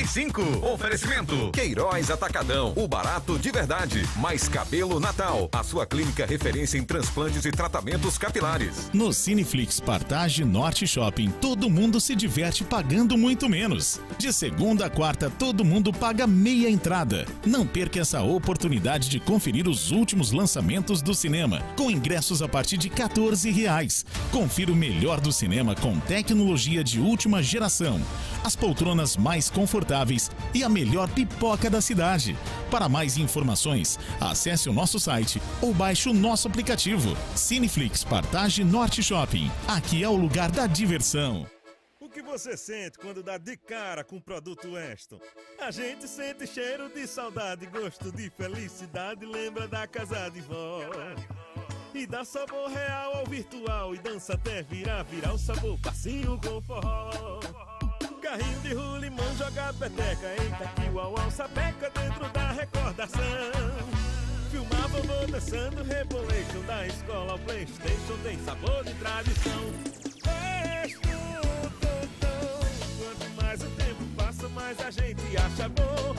95. Oferecimento Queiroz Atacadão, o barato de verdade. Mais Cabelo Natal, a sua clínica referência em transplantes e tratamentos capilares. No Cineflix Partage Norte Shopping, todo mundo se diverte pagando muito menos. De segunda a quarta, todo mundo paga meia entrada. Não perca essa oportunidade de conferir os últimos lançamentos do cinema, com ingressos a partir de R$14. Confira o melhor do cinema com tecnologia de última geração, as poltronas mais confortáveis e a melhor pipoca da cidade. Para mais informações, acesse o nosso site ou baixe o nosso aplicativo. Cineflix Partage Norte Shopping. Aqui é o lugar da diversão. O que você sente quando dá de cara com o produto Weston? A gente sente cheiro de saudade, gosto de felicidade, lembra da casa de vó. E dá sabor real ao virtual, e dança até virar o sabor, passinho com forró. Carrinho de rolimã, joga peteca, eita que uau, sapeca dentro da recordação. Filmar vovô dançando, Rebolation, da escola ao Playstation, tem sabor de tradição. Quanto mais o tempo passa, mais a gente acha bom.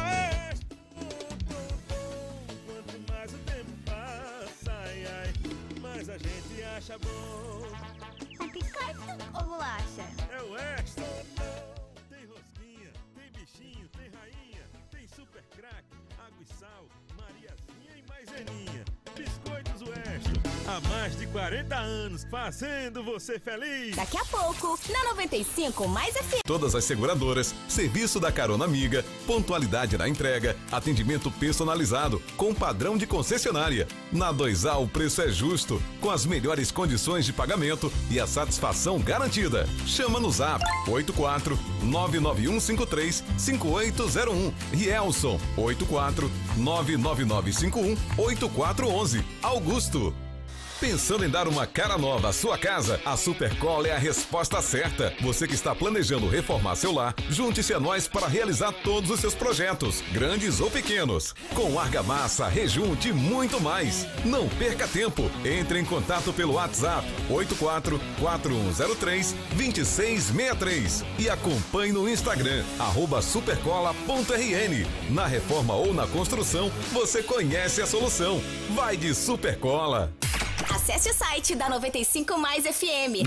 Quanto mais o tempo passa, ai, ai, mais a gente acha bom. Um biscoito ou bolacha? É o Weston. Tem rosquinha, tem bichinho, tem rainha, tem super crack, água e sal, Mariazinha e maizeninha. Biscoitos Weston, há mais de 40 anos, fazendo você feliz. Daqui a pouco, na 95 mais FM. Todas as seguradoras, serviço da carona amiga, pontualidade na entrega, atendimento personalizado, com padrão de concessionária. Na 2A o preço é justo, com as melhores condições de pagamento e a satisfação garantida. Chama no Zap 84-99153-5801. Rielson 84-99951-8411. Augusto. Pensando em dar uma cara nova à sua casa? A Supercola é a resposta certa. Você que está planejando reformar seu lar, junte-se a nós para realizar todos os seus projetos, grandes ou pequenos. Com argamassa, rejunte e muito mais. Não perca tempo. Entre em contato pelo WhatsApp 84-4103-2663 e acompanhe no Instagram @supercola.rn. Na reforma ou na construção, você conhece a solução. Vai de Supercola. Acesse o site da 95 mais FM.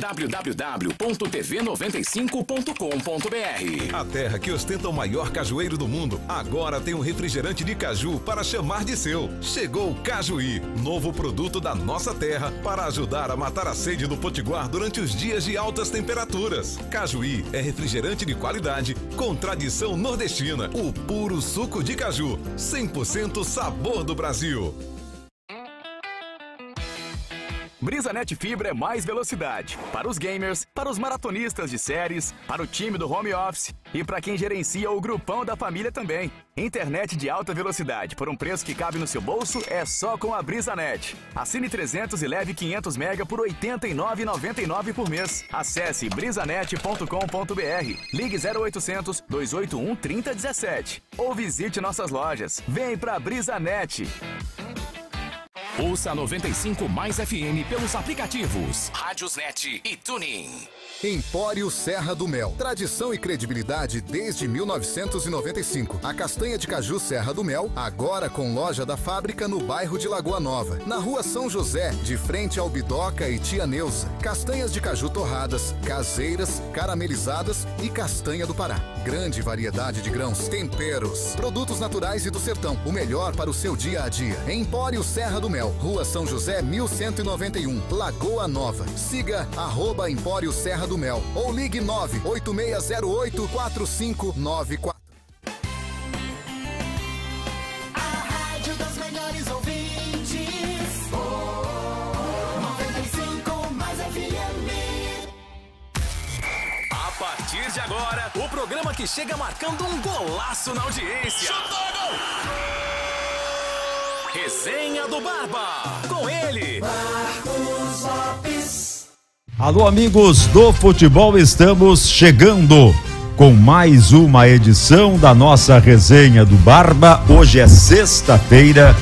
www.tv95.com.br. A terra que ostenta o maior cajueiro do mundo, agora tem um refrigerante de caju para chamar de seu. Chegou o Cajuí, novo produto da nossa terra para ajudar a matar a sede do potiguar durante os dias de altas temperaturas. Cajuí é refrigerante de qualidade com tradição nordestina, o puro suco de caju, 100% sabor do Brasil. BrisaNet Fibra é mais velocidade. Para os gamers, para os maratonistas de séries, para o time do home office e para quem gerencia o grupão da família também. Internet de alta velocidade por um preço que cabe no seu bolso é só com a BrisaNet. Assine 300 e leve 500 mega por R$ 89,99 por mês. Acesse brisanet.com.br, ligue 0800 281 3017 ou visite nossas lojas. Vem pra BrisaNet. Ouça 95 mais FM pelos aplicativos Rádiosnet e Tuning. Empório Serra do Mel. Tradição e credibilidade desde 1995. A castanha de caju Serra do Mel, agora com loja da fábrica no bairro de Lagoa Nova. Na rua São José, de frente ao Bidoca e Tia Neuza. Castanhas de caju torradas, caseiras, caramelizadas e castanha do Pará. Grande variedade de grãos, temperos, produtos naturais e do sertão. O melhor para o seu dia a dia. Empório Serra do Mel. Rua São José, 1191, Lagoa Nova. Siga @Empório Serra do Mel ou ligue 98608-4594. A rádio dos melhores ouvintes. 95 mais FM. A partir de agora, o programa que chega marcando um golaço na audiência. Chutou, gol! Resenha do Barba, com ele, Marcos Lopes. Alô, amigos do futebol, estamos chegando com mais uma edição da nossa Resenha do Barba. Hoje é sexta-feira,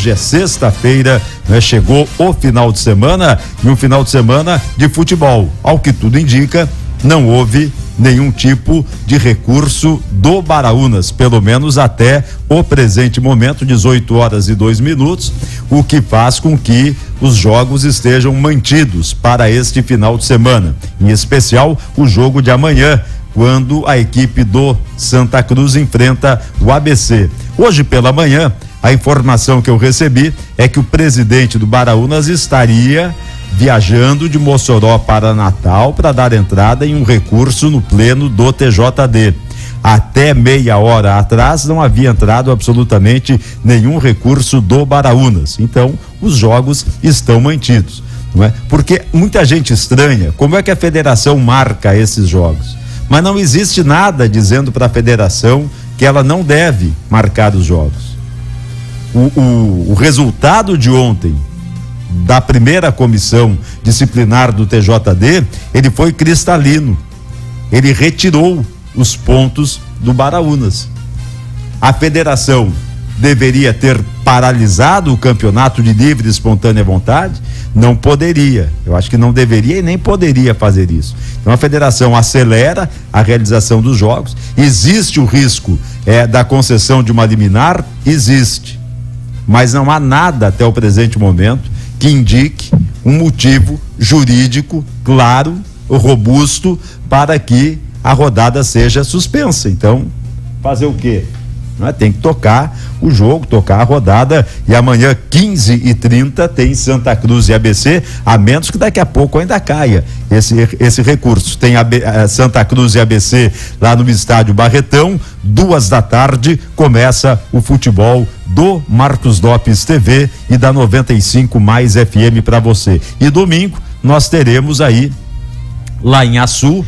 né? Chegou o final de semana e um final de semana de futebol. Ao que tudo indica, não houve nenhum tipo de recurso do Baraunas, pelo menos até o presente momento, 18h02, o que faz com que os jogos estejam mantidos para este final de semana, em especial o jogo de amanhã, quando a equipe do Santa Cruz enfrenta o ABC. Hoje pela manhã, a informação que eu recebi é que o presidente do Baraunas estaria viajando de Mossoró para Natal para dar entrada em um recurso no pleno do TJD. Até meia hora atrás não havia entrado absolutamente nenhum recurso do Baraunas. Então, os jogos estão mantidos, não é? Porque muita gente estranha como é que a federação marca esses jogos. Mas não existe nada dizendo para a federação que ela não deve marcar os jogos. O resultado de ontem da primeira comissão disciplinar do TJD, ele foi cristalino. Ele retirou os pontos do Baraunas. A federação deveria ter paralisado o campeonato de livre e espontânea vontade? Não poderia. Eu acho que não deveria e nem poderia fazer isso. Então a federação acelera a realização dos jogos. Existe o risco da concessão de uma liminar? Existe. Mas não há nada até o presente momento que indique um motivo jurídico claro, robusto, para que a rodada seja suspensa. Então, fazer o quê? Não é? Tem que tocar o jogo, tocar a rodada, e amanhã 15h30 tem Santa Cruz e ABC, a menos que daqui a pouco ainda caia esse recurso. Tem Santa Cruz e ABC lá no estádio Barretão, 14h começa o futebol do Marcos Lopes TV e da 95 Mais FM para você. E domingo nós teremos aí, lá em Açu,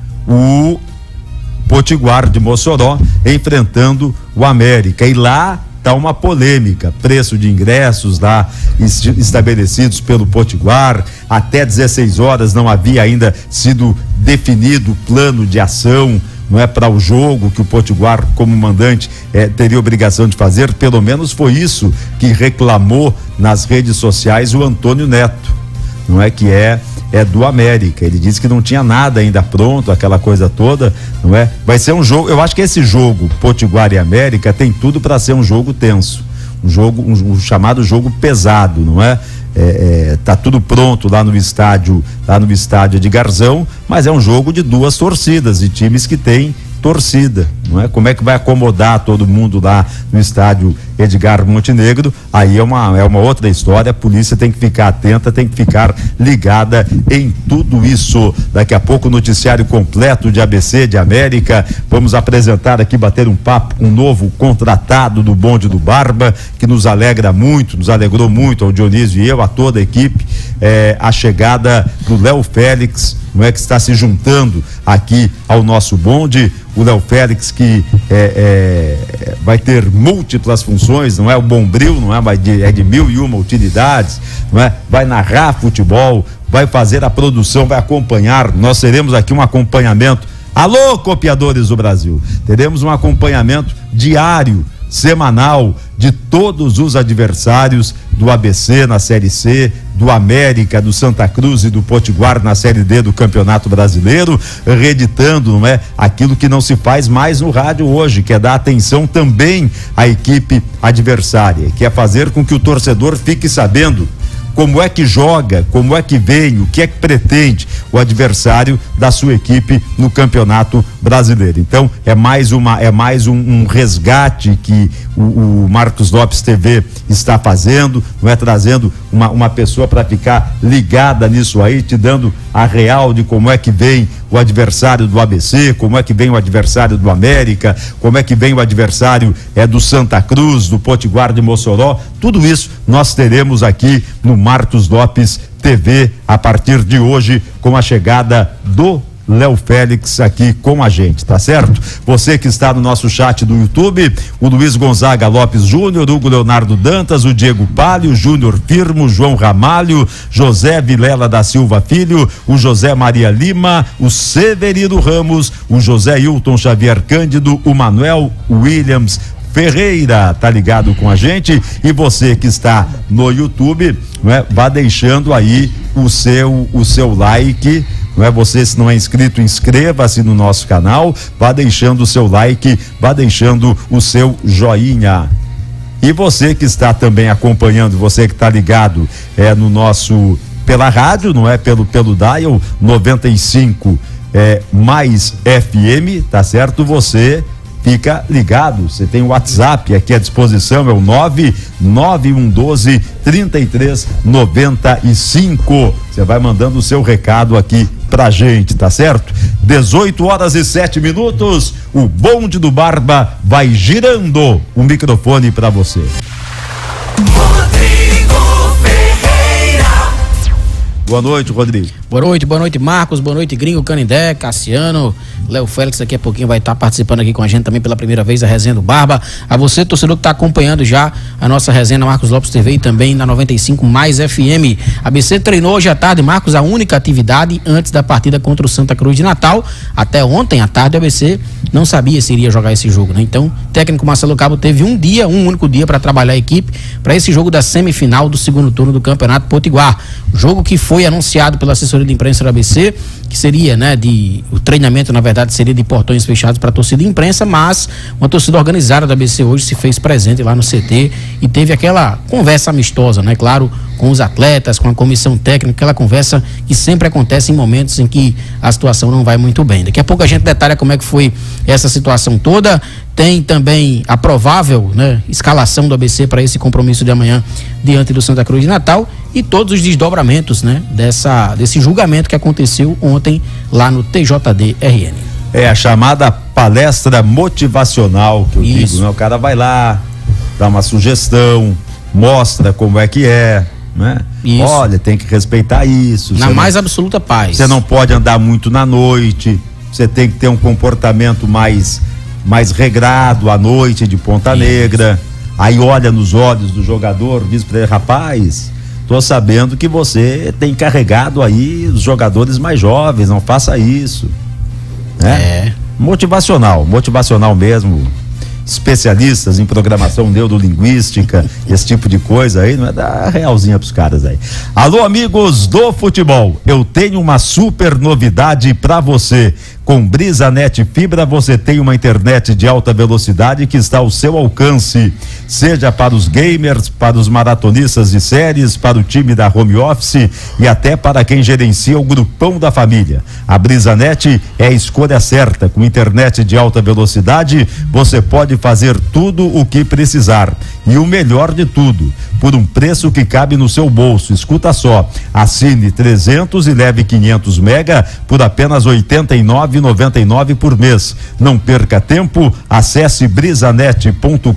o Potiguar de Mossoró enfrentando o América, e lá está uma polêmica, preço de ingressos lá estabelecidos pelo Potiguar, até 16 horas não havia ainda sido definido o plano de ação, não é, para o jogo que o Potiguar, como mandante, teria obrigação de fazer. Pelo menos foi isso que reclamou nas redes sociais o Antônio Neto, não é, que é do América. Ele disse que não tinha nada ainda pronto, aquela coisa toda, não é? Vai ser um jogo, eu acho que esse jogo Potiguar e América tem tudo para ser um jogo tenso, um chamado jogo pesado, não é? Tá tudo pronto lá no estádio de Garzão, mas é um jogo de duas torcidas, de times que têm torcida, não é? Como é que vai acomodar todo mundo lá no estádio Edgar Montenegro? Aí é uma outra história. A polícia tem que ficar atenta, tem que ficar ligada em tudo isso. Daqui a pouco o noticiário completo de ABC, de América. Vamos apresentar aqui, bater um papo com um novo contratado do bonde do Barba, que nos alegrou muito ao Dionísio e eu, a toda a equipe, a chegada do Léo Félix, não é, que está se juntando aqui ao nosso bonde. O Léo Félix que vai ter múltiplas funções, não é? O Bombril, não é? Mas é de 1001 utilidades, não é? Vai narrar futebol, vai fazer a produção, vai acompanhar. Nós teremos aqui um acompanhamento. Alô, copiadores do Brasil! Teremos um acompanhamento diário, semanal, de todos os adversários do ABC na Série C, do América, do Santa Cruz e do Potiguar na Série D do Campeonato Brasileiro, reeditando, não é, aquilo que não se faz mais no rádio hoje, que é dar atenção também à equipe adversária, que é fazer com que o torcedor fique sabendo como é que joga, como é que vem, o que é que pretende o adversário da sua equipe no Campeonato Brasileiro. Então é mais um resgate que o Marcos Lopes TV está fazendo, não é, trazendo uma pessoa para ficar ligada nisso aí, te dando a real de como é que vem o adversário do ABC, como é que vem o adversário do América, como é que vem o adversário do Santa Cruz, do Potiguar de Mossoró. Tudo isso nós teremos aqui no Marcos Lopes TV a partir de hoje, com a chegada do Léo Félix aqui com a gente, tá certo? Você que está no nosso chat do YouTube, o Luiz Gonzaga Lopes Júnior, Hugo Leonardo Dantas, o Diego Palio, o Júnior Firmo, João Ramalho, José Vilela da Silva Filho, o José Maria Lima, o Severino Ramos, o José Hilton Xavier Cândido, o Manuel Williams Ferreira, tá ligado com a gente. E você que está no YouTube, não é, vá deixando aí o seu like, não é? Você, se não é inscrito, inscreva-se no nosso canal, vá deixando o seu like, vá deixando o seu joinha. E você que está também acompanhando, você que está ligado no nosso, pela rádio, não é? Pelo dial 95 mais FM, tá certo? Você fica ligado, você tem o WhatsApp aqui à disposição, é o 99112-3395. Você vai mandando o seu recado aqui pra gente, tá certo? 18h07, o bonde do Barba vai girando o microfone pra você. Boa noite, Rodrigo. Boa noite, Marcos, boa noite, Gringo, Canindé, Cassiano, Léo Félix, daqui a pouquinho vai estar participando aqui com a gente também pela primeira vez da resenha do Barba. A você, torcedor que está acompanhando já a nossa resenha na Marcos Lopes TV e também na 95 mais FM. A ABC treinou hoje à tarde, Marcos, a única atividade antes da partida contra o Santa Cruz de Natal. Até ontem à tarde a ABC não sabia se iria jogar esse jogo, né? Então, o técnico Marcelo Cabo teve um único dia para trabalhar a equipe para esse jogo da semifinal do segundo turno do Campeonato Potiguar. Jogo que foi anunciado pela assessoria de imprensa da ABC, que seria, né, o treinamento, na verdade, seria de portões fechados para a torcida de imprensa, mas uma torcida organizada da ABC hoje se fez presente lá no CT e teve aquela conversa amistosa, né, claro, com os atletas, com a comissão técnica, aquela conversa que sempre acontece em momentos em que a situação não vai muito bem. Daqui a pouco a gente detalha como é que foi essa situação toda. Tem também a provável, né, escalação do ABC para esse compromisso de amanhã diante do Santa Cruz de Natal e todos os desdobramentos, né, desse julgamento que aconteceu ontem lá no TJD-RN. É a chamada palestra motivacional que eu digo, né? O cara vai lá, dá uma sugestão, mostra como é que é, né? Isso. Olha, tem que respeitar isso. Na mais absoluta paz. Você não pode andar muito na noite, você tem que ter um comportamento mais regrado à noite de Ponta Negra. Aí olha nos olhos do jogador, diz pra ele: rapaz, tô sabendo que você tem carregado aí os jogadores mais jovens, não faça isso, né? Motivacional mesmo. Especialistas em programação neurolinguística, esse tipo de coisa aí, não é dar realzinha pros caras aí. Alô, amigos do futebol, eu tenho uma super novidade pra você. Com BrisaNet Fibra você tem uma internet de alta velocidade que está ao seu alcance, seja para os gamers, para os maratonistas de séries, para o time da home office e até para quem gerencia o grupão da família. A BrisaNet é a escolha certa. Com internet de alta velocidade você pode fazer tudo o que precisar e o melhor de tudo, por um preço que cabe no seu bolso. Escuta só, assine 300 e leve 500 mega por apenas R$ 89,99 por mês. Não perca tempo, acesse brisanet.com.br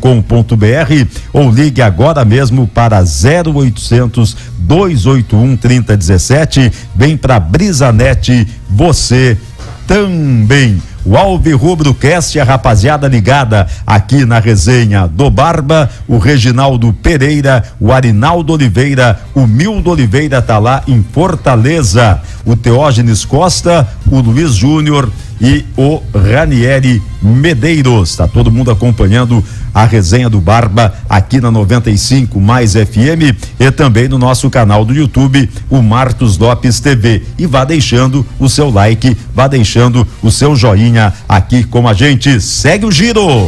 ou ligue agora mesmo para 0800 281 3017. Vem para BrisaNet, você também. O Alvirrubro Cast, a rapaziada ligada aqui na resenha do Barba, o Reginaldo Pereira, o Arinaldo Oliveira, o Mildo Oliveira tá lá em Fortaleza, o Teógenes Costa, o Luiz Júnior e o Ranieri Medeiros. Tá todo mundo acompanhando a resenha do Barba aqui na 95 mais FM e também no nosso canal do YouTube, o Marcos Lopes TV. E vá deixando o seu like, vá deixando o seu joinha aqui com a gente. Segue o giro! Boa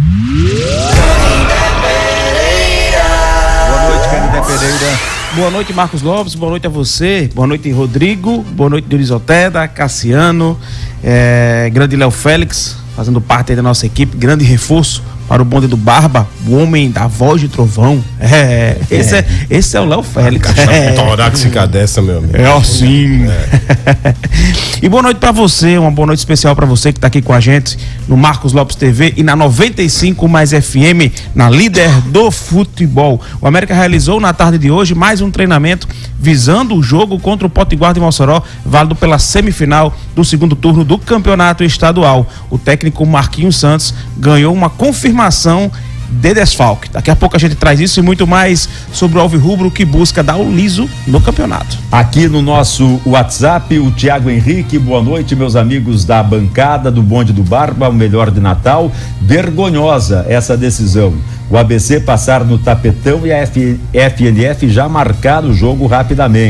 noite, Canindé Pereira. Boa noite, Marcos Lopes, boa noite a você, boa noite, Rodrigo, boa noite, Dionisoteda, Cassiano, grande Léo Félix, fazendo parte aí da nossa equipe, grande reforço para o bonde do Barba, o homem da voz de trovão. Esse é o Léo Félix. Torácica dessa, meu amigo. É assim. E boa noite para você, uma boa noite especial para você que tá aqui com a gente no Marcos Lopes TV e na 95 mais FM, na líder do futebol. O América realizou na tarde de hoje mais um treinamento visando o jogo contra o Potiguar de Mossoró, válido pela semifinal do segundo turno do campeonato estadual. O técnico Marquinhos Santos ganhou uma confirmação de desfalque. Daqui a pouco a gente traz isso e muito mais sobre o Alvirrubro, que busca dar o liso no campeonato. Aqui no nosso WhatsApp, o Tiago Henrique: boa noite, meus amigos da bancada do bonde do Barba, o melhor de Natal. Vergonhosa essa decisão. O ABC passar no tapetão e a FNF já marcar o jogo rapidamente.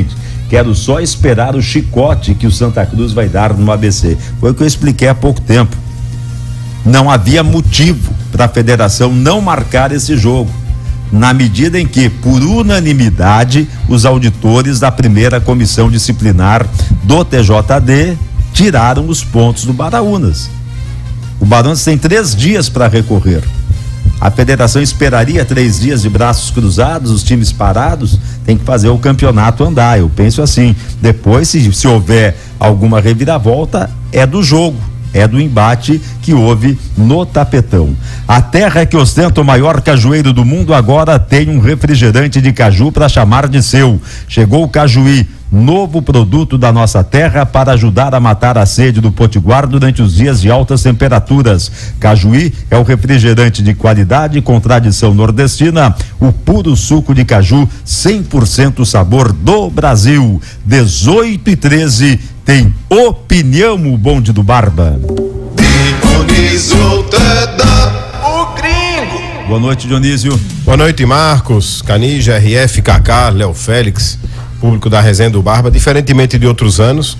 Quero só esperar o chicote que o Santa Cruz vai dar no ABC. Foi o que eu expliquei há pouco tempo. Não havia motivo para a federação não marcar esse jogo, na medida em que, por unanimidade, os auditores da primeira comissão disciplinar do TJD tiraram os pontos do Baraunas. O Baraunas tem 3 dias para recorrer. A federação esperaria 3 dias de braços cruzados, os times parados, tem que fazer o campeonato andar. Eu penso assim. Depois, se houver alguma reviravolta, é do jogo, é do embate que houve no tapetão. A terra que ostenta o maior cajueiro do mundo agora tem um refrigerante de caju para chamar de seu. Chegou o Cajuí, novo produto da nossa terra para ajudar a matar a sede do potiguar durante os dias de altas temperaturas. Cajuí é o refrigerante de qualidade com tradição nordestina, o puro suco de caju, 100% sabor do Brasil. 18h13 tem Opinião, o bonde do Barba. O gringo. Boa noite, Dionísio. Boa noite, Marcos, Canija, RF, Kaká, Léo Félix, público da Resenha do Barba. Diferentemente de outros anos,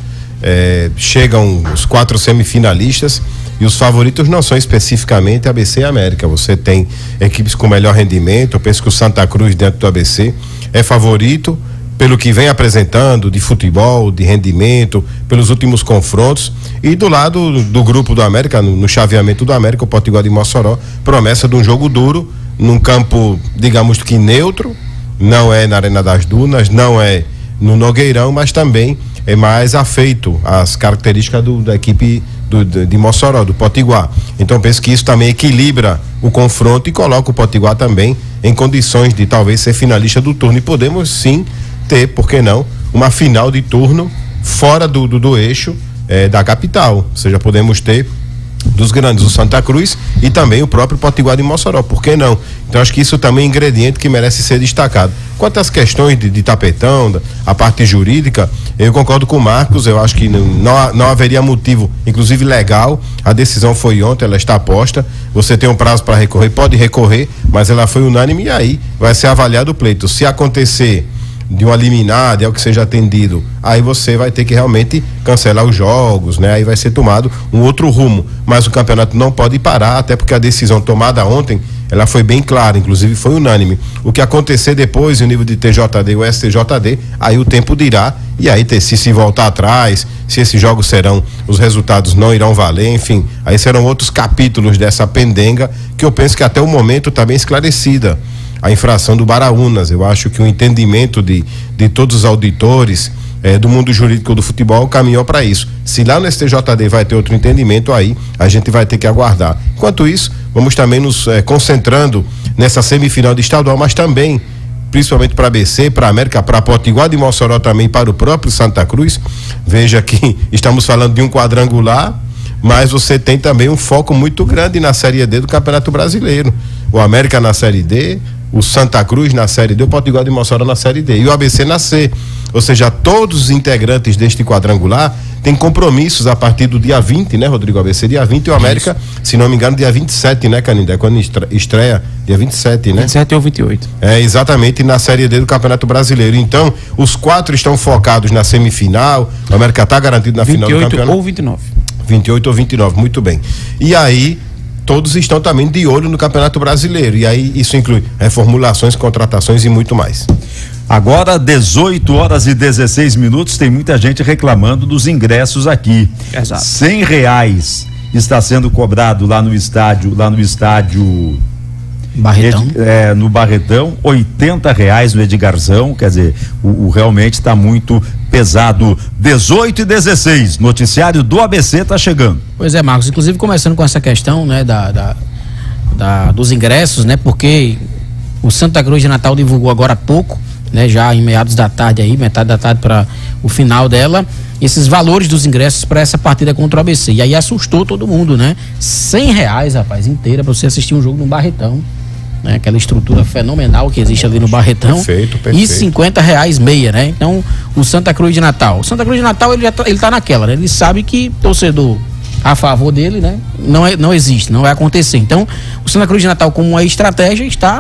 chegam os 4 semifinalistas e os favoritos não são especificamente ABC e América. Você tem equipes com melhor rendimento. Eu penso que o Santa Cruz, dentro do ABC, é favorito pelo que vem apresentando de futebol, de rendimento, pelos últimos confrontos. E do lado do grupo do América, no chaveamento do América, o Potiguar de Mossoró, promessa de um jogo duro, num campo, digamos que neutro, não é na Arena das Dunas, não é no Nogueirão, mas também é mais afeito às características da equipe de Mossoró, do Potiguar. Então penso que isso também equilibra o confronto e coloca o Potiguar também em condições de talvez ser finalista do turno. E podemos sim ter, por que não, uma final de turno fora do eixo da capital. Ou seja, podemos ter dos grandes, o Santa Cruz e também o próprio Potiguar de Mossoró, por que não? Então acho que isso também é um ingrediente que merece ser destacado. Quanto às questões de tapetão, a parte jurídica, eu concordo com o Marcos. Eu acho que não haveria motivo, inclusive legal. A decisão foi ontem, ela está posta, você tem um prazo para recorrer, pode recorrer, mas ela foi unânime e aí vai ser avaliado o pleito. Se acontecer de uma liminar, de algo que seja atendido, aí você vai ter que realmente cancelar os jogos, né? Aí vai ser tomado um outro rumo, mas o campeonato não pode parar, até porque a decisão tomada ontem, ela foi bem clara, inclusive foi unânime. O que acontecer depois, o nível de TJD ou STJD, aí o tempo dirá, e aí se voltar atrás, se esses jogos serão, os resultados não irão valer, enfim, aí serão outros capítulos dessa pendenga, que eu penso que até o momento está bem esclarecida. A infração do Baraunas, eu acho que o entendimento de todos os auditores do mundo jurídico do futebol caminhou para isso. Se lá no STJD vai ter outro entendimento, aí a gente vai ter que aguardar. Enquanto isso, vamos também nos concentrando nessa semifinal de estadual, mas também, principalmente para ABC, para América, para Potiguar de Mossoró também, para o próprio Santa Cruz. Veja que estamos falando de um quadrangular, mas você tem também um foco muito grande na Série D do Campeonato Brasileiro. O América na Série D, o Santa Cruz na Série D, o Potiguar de Mossoró na Série D e o ABC na C. Ou seja, todos os integrantes deste quadrangular têm compromissos a partir do dia 20, né, Rodrigo? ABC dia 20 e o América, se não me engano, dia 27, né, Canindé? Quando estreia, dia 27, né? 27 ou 28. Exatamente, na Série D do Campeonato Brasileiro. Então, os 4 estão focados na semifinal, o América está garantido na final do campeonato. 28 ou 29. 28 ou 29, muito bem. E aí, todos estão também de olho no Campeonato Brasileiro. E aí isso inclui reformulações, contratações e muito mais. Agora, 18h16, tem muita gente reclamando dos ingressos aqui. Exato. R$100 está sendo cobrado lá no estádio Barretão. No Barretão, R$80 no Edgarzão, quer dizer, realmente está muito pesado. 18h16, noticiário do ABC está chegando. Pois é, Marcos, inclusive começando com essa questão, né, dos ingressos, né, porque o Santa Cruz de Natal divulgou agora há pouco, né, já em meados da tarde aí, metade da tarde para o final dela, esses valores dos ingressos para essa partida contra o ABC. E aí assustou todo mundo, né? R$100, rapaz, inteira para você assistir um jogo no Barretão, né? Aquela estrutura fenomenal que existe ali no Barretão. Perfeito. E R$50 meia, né? Então, o Santa Cruz de Natal. O Santa Cruz de Natal, ele tá naquela, né? Ele sabe que torcedor a favor dele, né? Não existe, não vai acontecer. Então, o Santa Cruz de Natal, como uma estratégia, está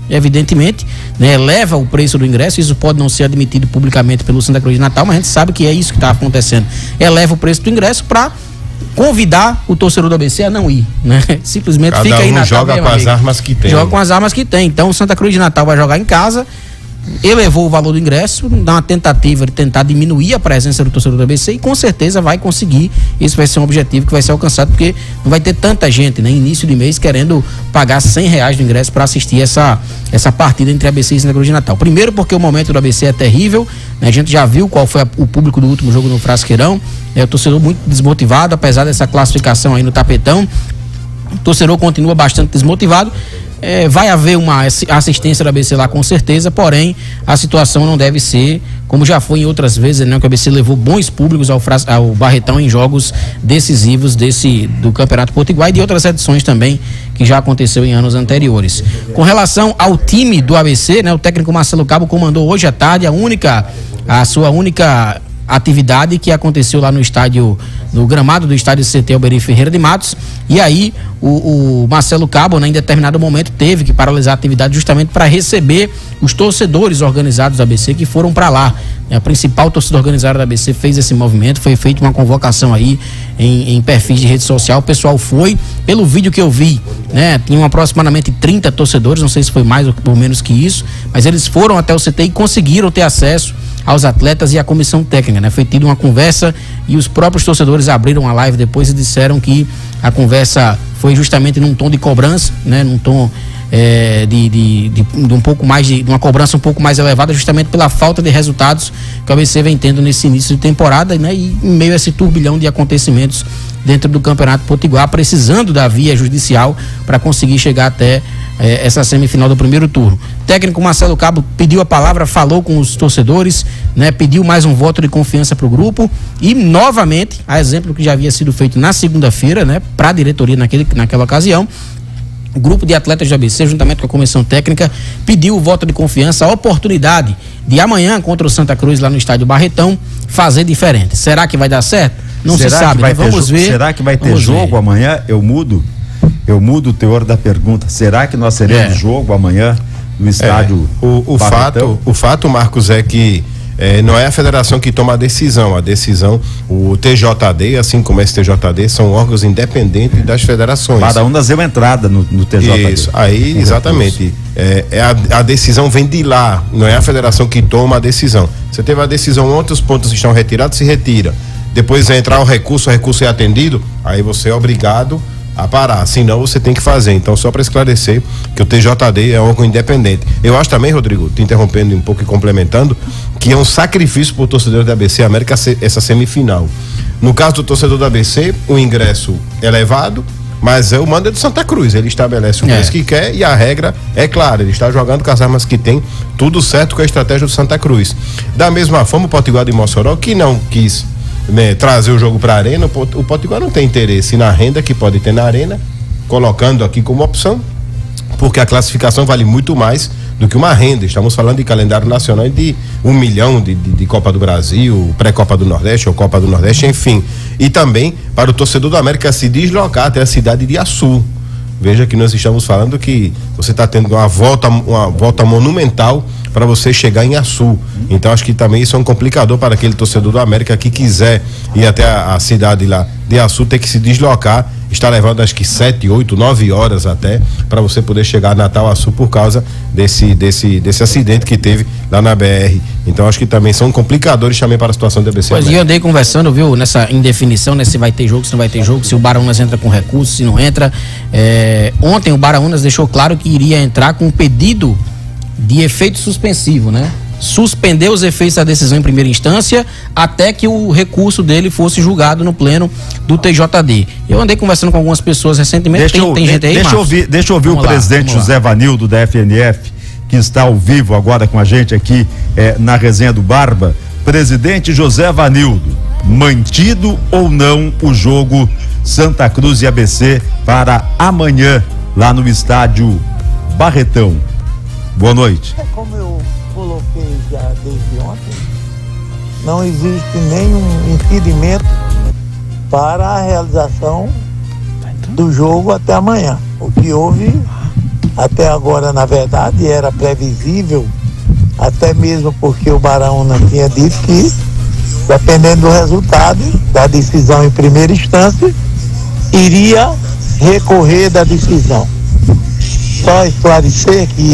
evidentemente, né, eleva o preço do ingresso. Isso pode não ser admitido publicamente pelo Santa Cruz de Natal, mas a gente sabe que é isso que está acontecendo. Eleva o preço do ingresso para convidar o torcedor do ABC a não ir, né? Simplesmente cada fica aí na joga com as armas que tem. Joga com as armas que tem. Então o Santa Cruz de Natal vai jogar em casa, elevou o valor do ingresso, dá uma tentativa de tentar diminuir a presença do torcedor do ABC e com certeza vai conseguir. Isso vai ser um objetivo que vai ser alcançado, porque não vai ter tanta gente, né, início de mês, querendo pagar R$100 do ingresso para assistir essa partida entre ABC e Santa Cruz de Natal. Primeiro porque o momento do ABC é terrível, né? A gente já viu qual foi o público do último jogo no Frasqueirão, o torcedor muito desmotivado, apesar dessa classificação aí no tapetão, o torcedor continua bastante desmotivado. Vai haver uma assistência da ABC lá com certeza, porém a situação não deve ser como já foi em outras vezes, né, que o ABC levou bons públicos ao Barretão em jogos decisivos do Campeonato Potiguar e de outras edições também que já aconteceu em anos anteriores. Com relação ao time do ABC, né, o técnico Marcelo Cabo comandou hoje à tarde a sua única atividade que aconteceu lá no gramado do estádio CT Alberi Ferreira de Matos, e aí o Marcelo Cabo, né, em determinado momento teve que paralisar a atividade justamente para receber os torcedores organizados do ABC que foram para lá. A principal torcida organizada da ABC fez esse movimento, foi feita uma convocação aí em perfis de rede social, o pessoal foi, pelo vídeo que eu vi, né, tinham aproximadamente 30 torcedores, não sei se foi mais ou menos que isso, mas eles foram até o CT e conseguiram ter acesso aos atletas e à comissão técnica, né? Foi tida uma conversa e os próprios torcedores abriram a live depois e disseram que a conversa foi justamente num tom de cobrança, né? Num tom de um pouco mais de uma cobrança um pouco mais elevada, justamente pela falta de resultados que o ABC vem tendo nesse início de temporada, né? E em meio a esse turbilhão de acontecimentos dentro do Campeonato Potiguar, precisando da via judicial para conseguir chegar até essa semifinal do primeiro turno. O técnico Marcelo Cabo pediu a palavra, falou com os torcedores, né, pediu mais um voto de confiança para o grupo e novamente, a exemplo que já havia sido feito na segunda-feira, né, para a diretoria naquela ocasião, o grupo de atletas do ABC, juntamente com a comissão técnica, pediu o voto de confiança, a oportunidade de amanhã contra o Santa Cruz lá no estádio Barretão fazer diferente. Será que vai dar certo? Não se sabe, né? Vamos ver. Será que vai ter jogo amanhã? Eu mudo o teor da pergunta. Será que nós teremos jogo amanhã no estádio? O fato, Marcos, é que não é a federação que toma a decisão, o TJD, assim como o STJD, são órgãos independentes das federações. Baraunas deu entrada no TJD. Isso, aí, exatamente. A decisão vem de lá, não é a federação que toma a decisão. Você teve a decisão ontem, os pontos estão retirados, se retira. Depois entrar o recurso é atendido, aí você é obrigado a parar, senão você tem que fazer. Então, só para esclarecer que o TJD é um órgão independente. Eu acho também, Rodrigo, te interrompendo um pouco e complementando, que é um sacrifício para o torcedor da ABC América essa semifinal. No caso do torcedor da ABC, o ingresso é elevado, mas o mando é do Santa Cruz, ele estabelece o preço que quer e a regra é clara, ele está jogando com as armas que tem, tudo certo com a estratégia do Santa Cruz. Da mesma forma, o Potiguar de Mossoró, que não quis trazer o jogo para a arena, o Potiguar não tem interesse na renda que pode ter na arena, colocando aqui como opção, porque a classificação vale muito mais do que uma renda. Estamos falando de calendário nacional de 1 milhão de Copa do Brasil, pré-Copa do Nordeste ou Copa do Nordeste, enfim. E também para o torcedor do América se deslocar até a cidade de Açu. Veja que nós estamos falando que você está tendo uma volta monumental para você chegar em Açu. Então acho que também isso é um complicador para aquele torcedor do América que quiser ir até a cidade lá de Açu, ter que se deslocar, está levando acho que 7, 8, 9 horas até para você poder chegar a Natal Açu por causa desse acidente que teve lá na BR. Então acho que também são complicadores também para a situação do ABC. Pois eu andei conversando, viu, nessa indefinição, né, se vai ter jogo, se não vai ter jogo, se o Baraunas entra com recurso, se não entra. Ontem o Baraunas deixou claro que iria entrar com um pedido de efeito suspensivo, né? Suspender os efeitos da decisão em primeira instância até que o recurso dele fosse julgado no pleno do TJD. Eu andei conversando com algumas pessoas recentemente. Tem gente aí, deixa eu ouvir o presidente José Vanildo da FNF, que está ao vivo agora com a gente aqui na resenha do Barba. Presidente José Vanildo, mantido ou não o jogo Santa Cruz e ABC para amanhã lá no estádio Barretão? Boa noite. Como eu coloquei já desde ontem, não existe nenhum impedimento para a realização do jogo até amanhã. O que houve até agora, na verdade, era previsível, até mesmo porque o Baraúna tinha dito que, dependendo do resultado da decisão em primeira instância, iria recorrer da decisão. Só esclarecer que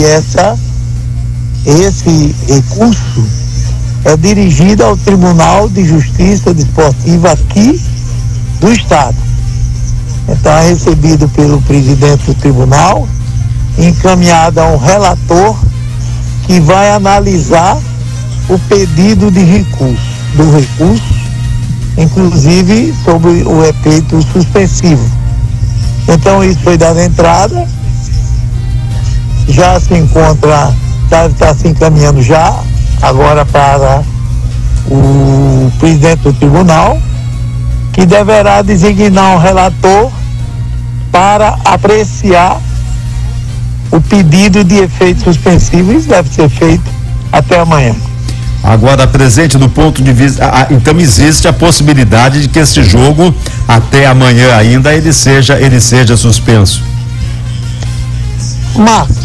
esse recurso é dirigido ao Tribunal de Justiça Desportiva aqui do Estado. Então é recebido pelo presidente do tribunal, encaminhado a um relator que vai analisar o pedido de do recurso, inclusive sobre o efeito suspensivo. Então isso foi dado entrada, já se encontra, deve estar se encaminhando já agora para o presidente do tribunal, que deverá designar um relator para apreciar o pedido de efeito suspensivo. Isso deve ser feito até amanhã. Agora, presente do ponto de vista, então existe a possibilidade de que esse jogo até amanhã ainda ele seja suspenso. Marcos,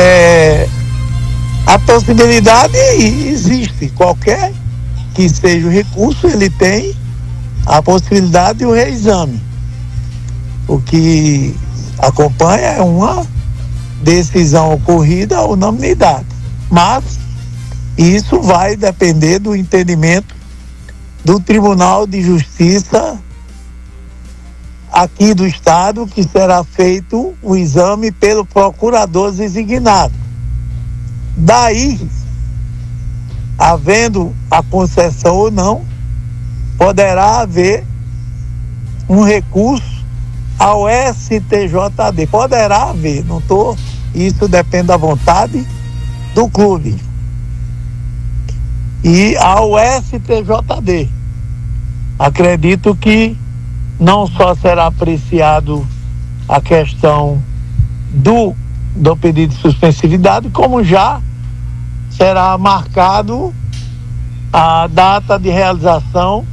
a possibilidade existe. Qualquer que seja o recurso, ele tem a possibilidade de um reexame. O que acompanha é uma decisão ocorrida à unanimidade. Mas isso vai depender do entendimento do Tribunal de Justiça aqui do Estado, que será feito o exame pelo procurador designado. Daí, havendo a concessão ou não, poderá haver um recurso ao STJD. Poderá haver, isso depende da vontade do clube. E ao STJD. Acredito que não só será apreciado a questão do pedido de suspensividade, como já será marcado a data de realização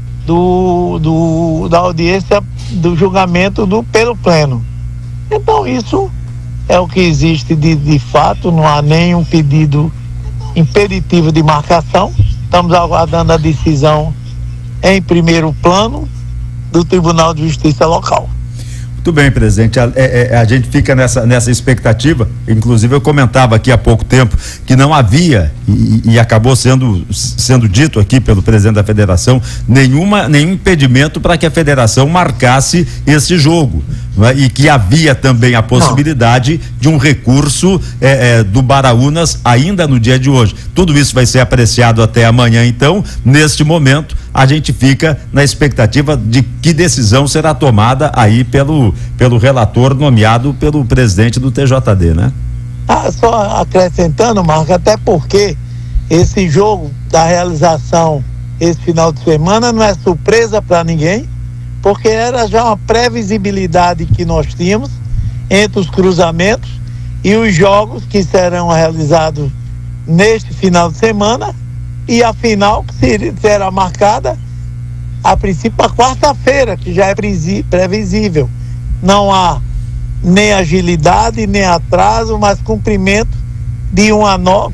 da audiência do julgamento pelo pleno. Então isso é o que existe de fato, não há nenhum pedido impeditivo de marcação. Estamos aguardando a decisão em primeiro plano do Tribunal de Justiça local. Muito bem, presidente. A gente fica nessa expectativa. Inclusive, eu comentava aqui há pouco tempo que não havia, e acabou sendo dito aqui pelo presidente da federação, nenhum impedimento para que a federação marcasse esse jogo. Não é? E que havia também a possibilidade de um recurso do Baraúnas ainda no dia de hoje. Tudo isso vai ser apreciado até amanhã. Então, neste momento, a gente fica na expectativa de que decisão será tomada aí pelo relator nomeado pelo presidente do TJD, né? Só acrescentando, Marco, até porque esse jogo da realização esse final de semana não é surpresa para ninguém, porque era já uma previsibilidade que nós tínhamos entre os cruzamentos e os jogos que serão realizados neste final de semana, e a final que será marcada a princípio para quarta-feira, que já é previsível. Não há nem agilidade, nem atraso, mas cumprimento de uma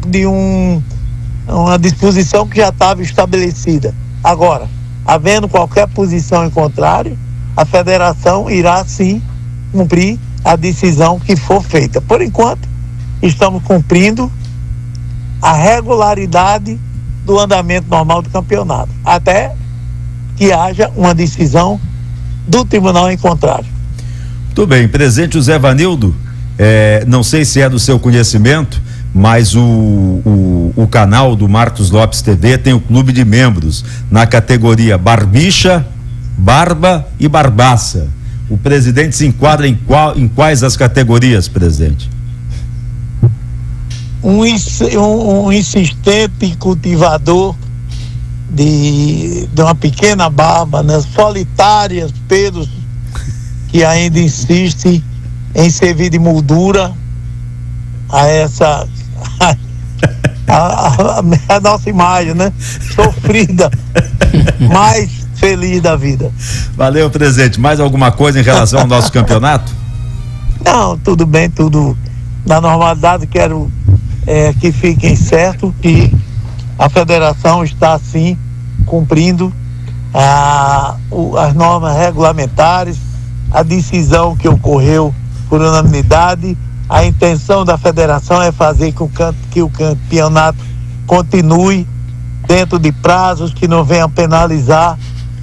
disposição que já estava estabelecida. Agora, havendo qualquer posição em contrário, a federação irá sim cumprir a decisão que for feita. Por enquanto, estamos cumprindo a regularidade do andamento normal do campeonato, até que haja uma decisão do tribunal em contrário. Muito bem, presidente José Vanildo, não sei se é do seu conhecimento, mas o canal do Marcos Lopes TV tem o clube de membros na categoria Barbicha, Barba e Barbaça. O presidente se enquadra em quais as categorias, presidente? Um insistente cultivador de uma pequena barba, né? Solitárias, pelos que ainda insiste em servir de moldura a essa a nossa imagem, né? Sofrida, mais feliz da vida. Valeu, presidente. Mais alguma coisa em relação ao nosso campeonato? Não, tudo bem, tudo da normalidade, quero que fiquem certo que a federação está sim cumprindo as normas regulamentares, a decisão que ocorreu por unanimidade. A intenção da federação é fazer que o campeonato continue dentro de prazos, que não venham penalizar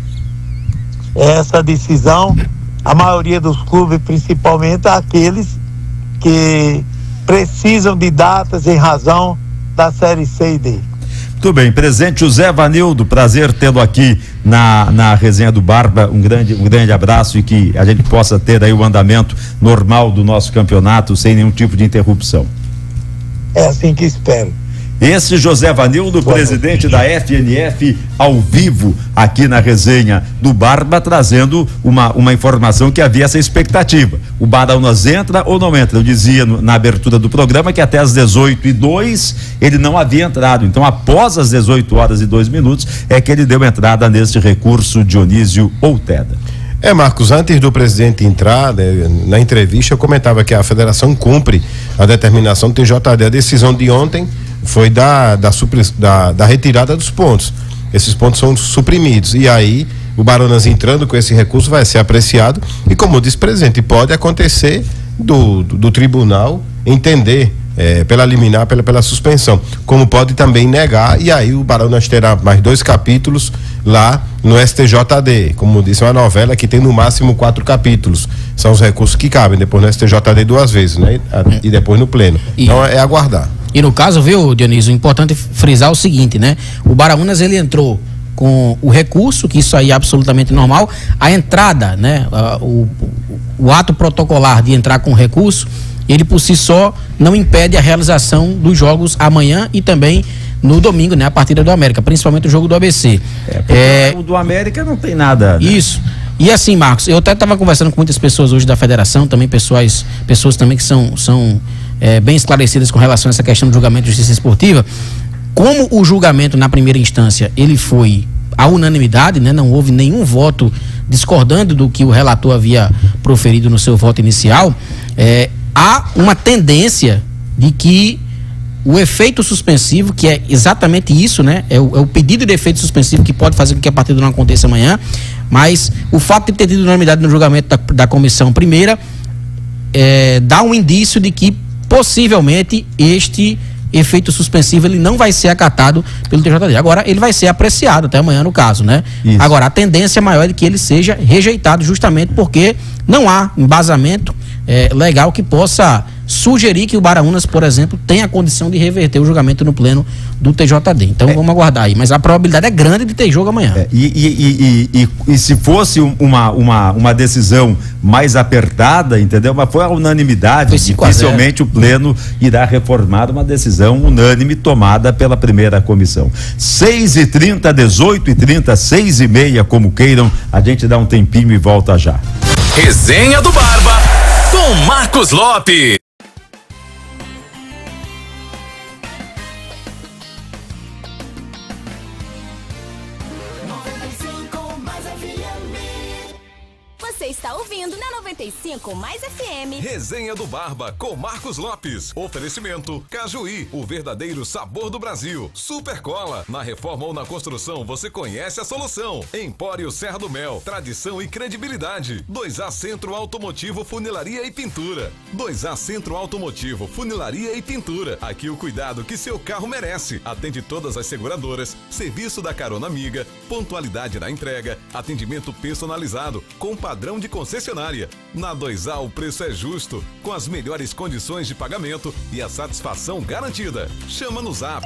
essa decisão. A maioria dos clubes, principalmente aqueles que precisam de datas em razão da Série C e D. Muito bem, presidente José Vanildo, prazer tê-lo aqui na resenha do Barba, um grande abraço e que a gente possa ter aí o andamento normal do nosso campeonato sem nenhum tipo de interrupção. É assim que espero. Esse José Vanildo, presidente da FNF, ao vivo aqui na resenha do Barba, trazendo uma informação que havia essa expectativa. O Baraunas entra ou não entra? Eu dizia na abertura do programa que até às 18h02 ele não havia entrado. Então, após as 18h02 é que ele deu entrada neste recurso Dionísio Outeda. Marcos, antes do presidente entrar, na entrevista eu comentava que a federação cumpre a determinação do TJD. A decisão de ontem foi da retirada dos pontos. Esses pontos são suprimidos. E aí, o Baraunas entrando com esse recurso vai ser apreciado. E como disse o presidente, pode acontecer do tribunal entender pela liminar, pela suspensão. Como pode também negar, e aí o Baraunas terá mais 2 capítulos lá no STJD. Como disse, é uma novela que tem no máximo 4 capítulos. São os recursos que cabem depois no STJD 2 vezes, né? E depois no pleno. Então é aguardar. E no caso, viu, Dionísio, é importante frisar o seguinte, né? O Baraunas, ele entrou com o recurso, que isso aí é absolutamente normal. A entrada, né? O ato protocolar de entrar com recurso, ele por si só não impede a realização dos jogos amanhã e também no domingo, né? A partida do América, principalmente o jogo do ABC. O do América não tem nada, né? Isso. E assim, Marcos, eu até estava conversando com muitas pessoas hoje da federação, também pessoas também que são bem esclarecidas com relação a essa questão do julgamento de justiça esportiva. Como o julgamento na primeira instância ele foi à unanimidade, né? Não houve nenhum voto discordando do que o relator havia proferido no seu voto inicial, há uma tendência de que o efeito suspensivo, que é exatamente isso, né? É o pedido de efeito suspensivo que pode fazer com que a partida não aconteça amanhã, mas o fato de ter tido unanimidade no julgamento da comissão primeira dá um indício de que possivelmente este efeito suspensivo ele não vai ser acatado pelo TJD. Agora, ele vai ser apreciado até amanhã no caso, né? Isso. Agora, a tendência maior é de que ele seja rejeitado justamente porque não há embasamento legal que possa sugerir que o Baraunas, por exemplo, tenha a condição de reverter o julgamento no pleno do TJD. Então vamos aguardar aí. Mas a probabilidade é grande de ter jogo amanhã. E se fosse uma decisão mais apertada, entendeu? Mas foi a unanimidade. Dificilmente o pleno irá reformar uma decisão unânime tomada pela primeira comissão. 6h30, 18h30, 6h30, como queiram. A gente dá um tempinho e volta já. Resenha do Barba com Marcos Lopes. Você está ouvindo na 95 Mais FM. Resenha do Barba com Marcos Lopes. Oferecimento Cajuí, o verdadeiro sabor do Brasil. Super Cola. Na reforma ou na construção, você conhece a solução. Empório Serra do Mel. Tradição e credibilidade. 2A Centro Automotivo Funilaria e Pintura. 2A Centro Automotivo Funilaria e Pintura. Aqui o cuidado que seu carro merece. Atende todas as seguradoras. Serviço da carona amiga. Pontualidade na entrega. Atendimento personalizado. Com padrão de concessionária. Na 2A o preço é justo, com as melhores condições de pagamento e a satisfação garantida. Chama no Zap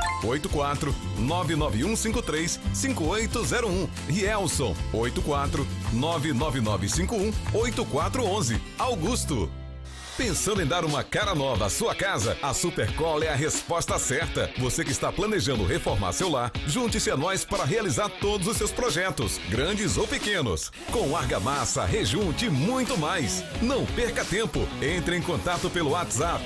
84-99153-5801. Rielson 84-99951-8411. Augusto. Pensando em dar uma cara nova à sua casa? A Supercola é a resposta certa. Você que está planejando reformar seu lar, junte-se a nós para realizar todos os seus projetos, grandes ou pequenos. Com argamassa, rejunte e muito mais. Não perca tempo. Entre em contato pelo WhatsApp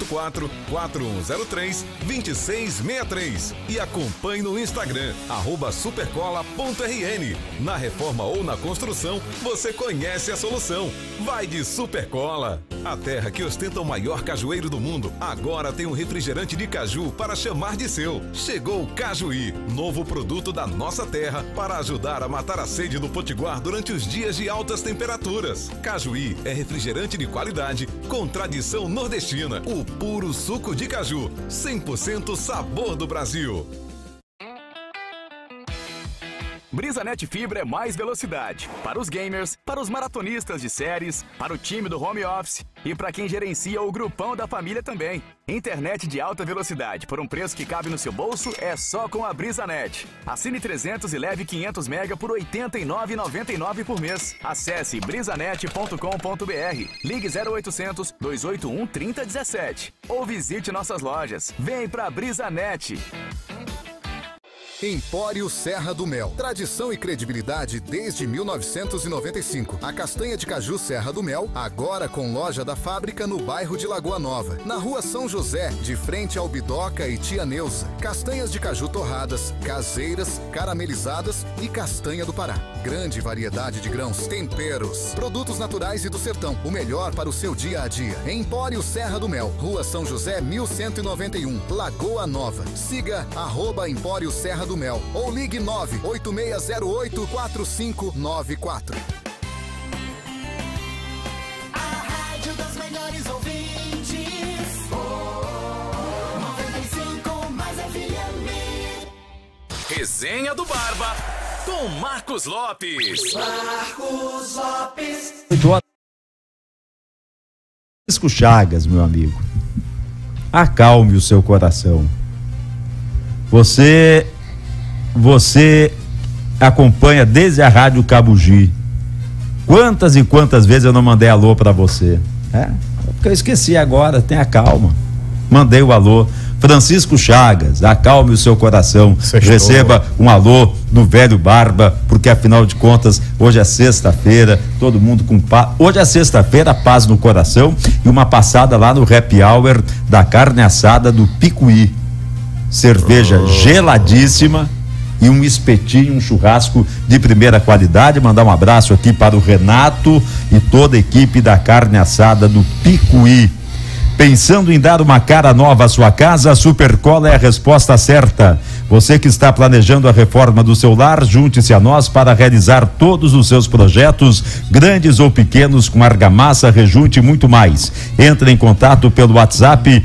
84-4103-2663 e acompanhe no Instagram @supercola.rn. Na reforma ou na construção, você conhece a solução. Vai de Supercola. A terra que ostenta o maior cajueiro do mundo, agora tem um refrigerante de caju para chamar de seu. Chegou o Cajuí, novo produto da nossa terra para ajudar a matar a sede do potiguar durante os dias de altas temperaturas. Cajuí é refrigerante de qualidade com tradição nordestina, o puro suco de caju, 100% sabor do Brasil. BrisaNet Fibra é mais velocidade. Para os gamers, para os maratonistas de séries, para o time do home office e para quem gerencia o grupão da família também. Internet de alta velocidade por um preço que cabe no seu bolso é só com a BrisaNet. Assine 300 e leve 500 mega por R$ 89,99 por mês. Acesse brisanet.com.br, ligue 0800 281 3017 ou visite nossas lojas. Vem pra BrisaNet. Empório Serra do Mel. Tradição e credibilidade desde 1995. A castanha de caju Serra do Mel, agora com loja da fábrica no bairro de Lagoa Nova. Na rua São José, de frente ao Bidoca e Tia Neuza. Castanhas de caju torradas, caseiras, caramelizadas e castanha do Pará. Grande variedade de grãos, temperos, produtos naturais e do sertão. O melhor para o seu dia a dia. Empório Serra do Mel. Rua São José, 1191, Lagoa Nova. Siga @Empório Serra do Mel ou ligue 986084594. A rádio das melhores ouvintes. 95 mais FM. Resenha do Barba com Marcos Lopes. Marcos Lopes. Francisco Chagas, meu amigo, acalme o seu coração. Você acompanha desde a Rádio Cabugi. Quantas e quantas vezes eu não mandei alô pra você? Porque eu esqueci agora, tenha calma. Mandei o alô. Francisco Chagas, acalme o seu coração. Receba um alô do velho Barba, porque afinal de contas, hoje é sexta-feira, todo mundo com paz. Hoje é sexta-feira, paz no coração e uma passada lá no happy hour da carne assada do Picuí. Cerveja geladíssima e um espetinho, um churrasco de primeira qualidade. Mandar um abraço aqui para o Renato e toda a equipe da carne assada do Picuí. Pensando em dar uma cara nova à sua casa, a Supercola é a resposta certa. Você que está planejando a reforma do seu lar, junte-se a nós para realizar todos os seus projetos, grandes ou pequenos, com argamassa, rejunte e muito mais. Entre em contato pelo WhatsApp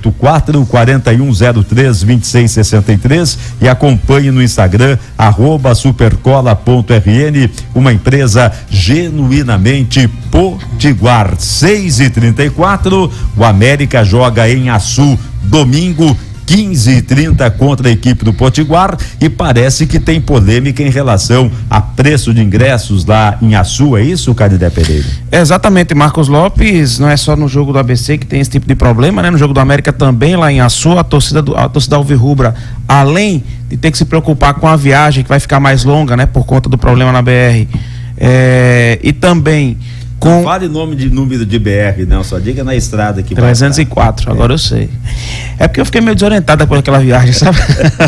8441032663 e acompanhe no Instagram @supercola.rn, uma empresa genuinamente potiguar. 6h34, o América joga em Açu, domingo 15h30 contra a equipe do Potiguar, e parece que tem polêmica em relação a preço de ingressos lá em Açu, é isso, Canidé Pereira? Exatamente, Marcos Lopes. Não é só no jogo do ABC que tem esse tipo de problema, né? No jogo do América também, lá em Açu, a torcida alvirrubra, além de ter que se preocupar com a viagem, que vai ficar mais longa, né? Por conta do problema na BR, e também não fale número de BR, não, só diga na estrada aqui. 304, agora eu sei. É porque eu fiquei meio desorientada por aquela viagem, sabe?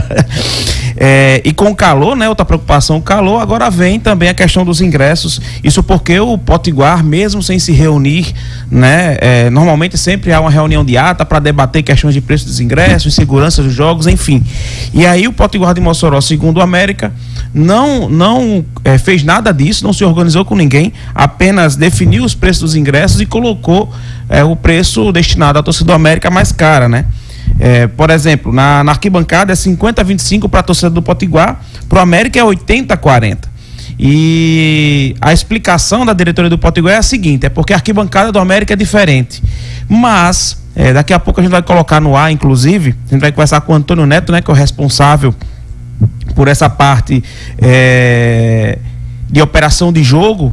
E com o calor, né? Outra preocupação, o calor. Agora vem também a questão dos ingressos. Isso porque o Potiguar, mesmo sem se reunir, né? Normalmente sempre há uma reunião de ata para debater questões de preço dos ingressos, segurança dos jogos, enfim. E aí o Potiguar de Mossoró, segundo o América, não fez nada disso, não se organizou com ninguém, apenas definiu os preços dos ingressos e colocou o preço destinado à torcida do América mais cara, né? Por exemplo, na arquibancada é 50,25 para a torcida do Potiguar, para o América é 80,40. E a explicação da diretoria do Potiguar é a seguinte: é porque a arquibancada do América é diferente. Mas daqui a pouco a gente vai colocar no ar, inclusive, a gente vai conversar com o Antônio Neto, né, que é o responsável por essa parte de operação de jogo.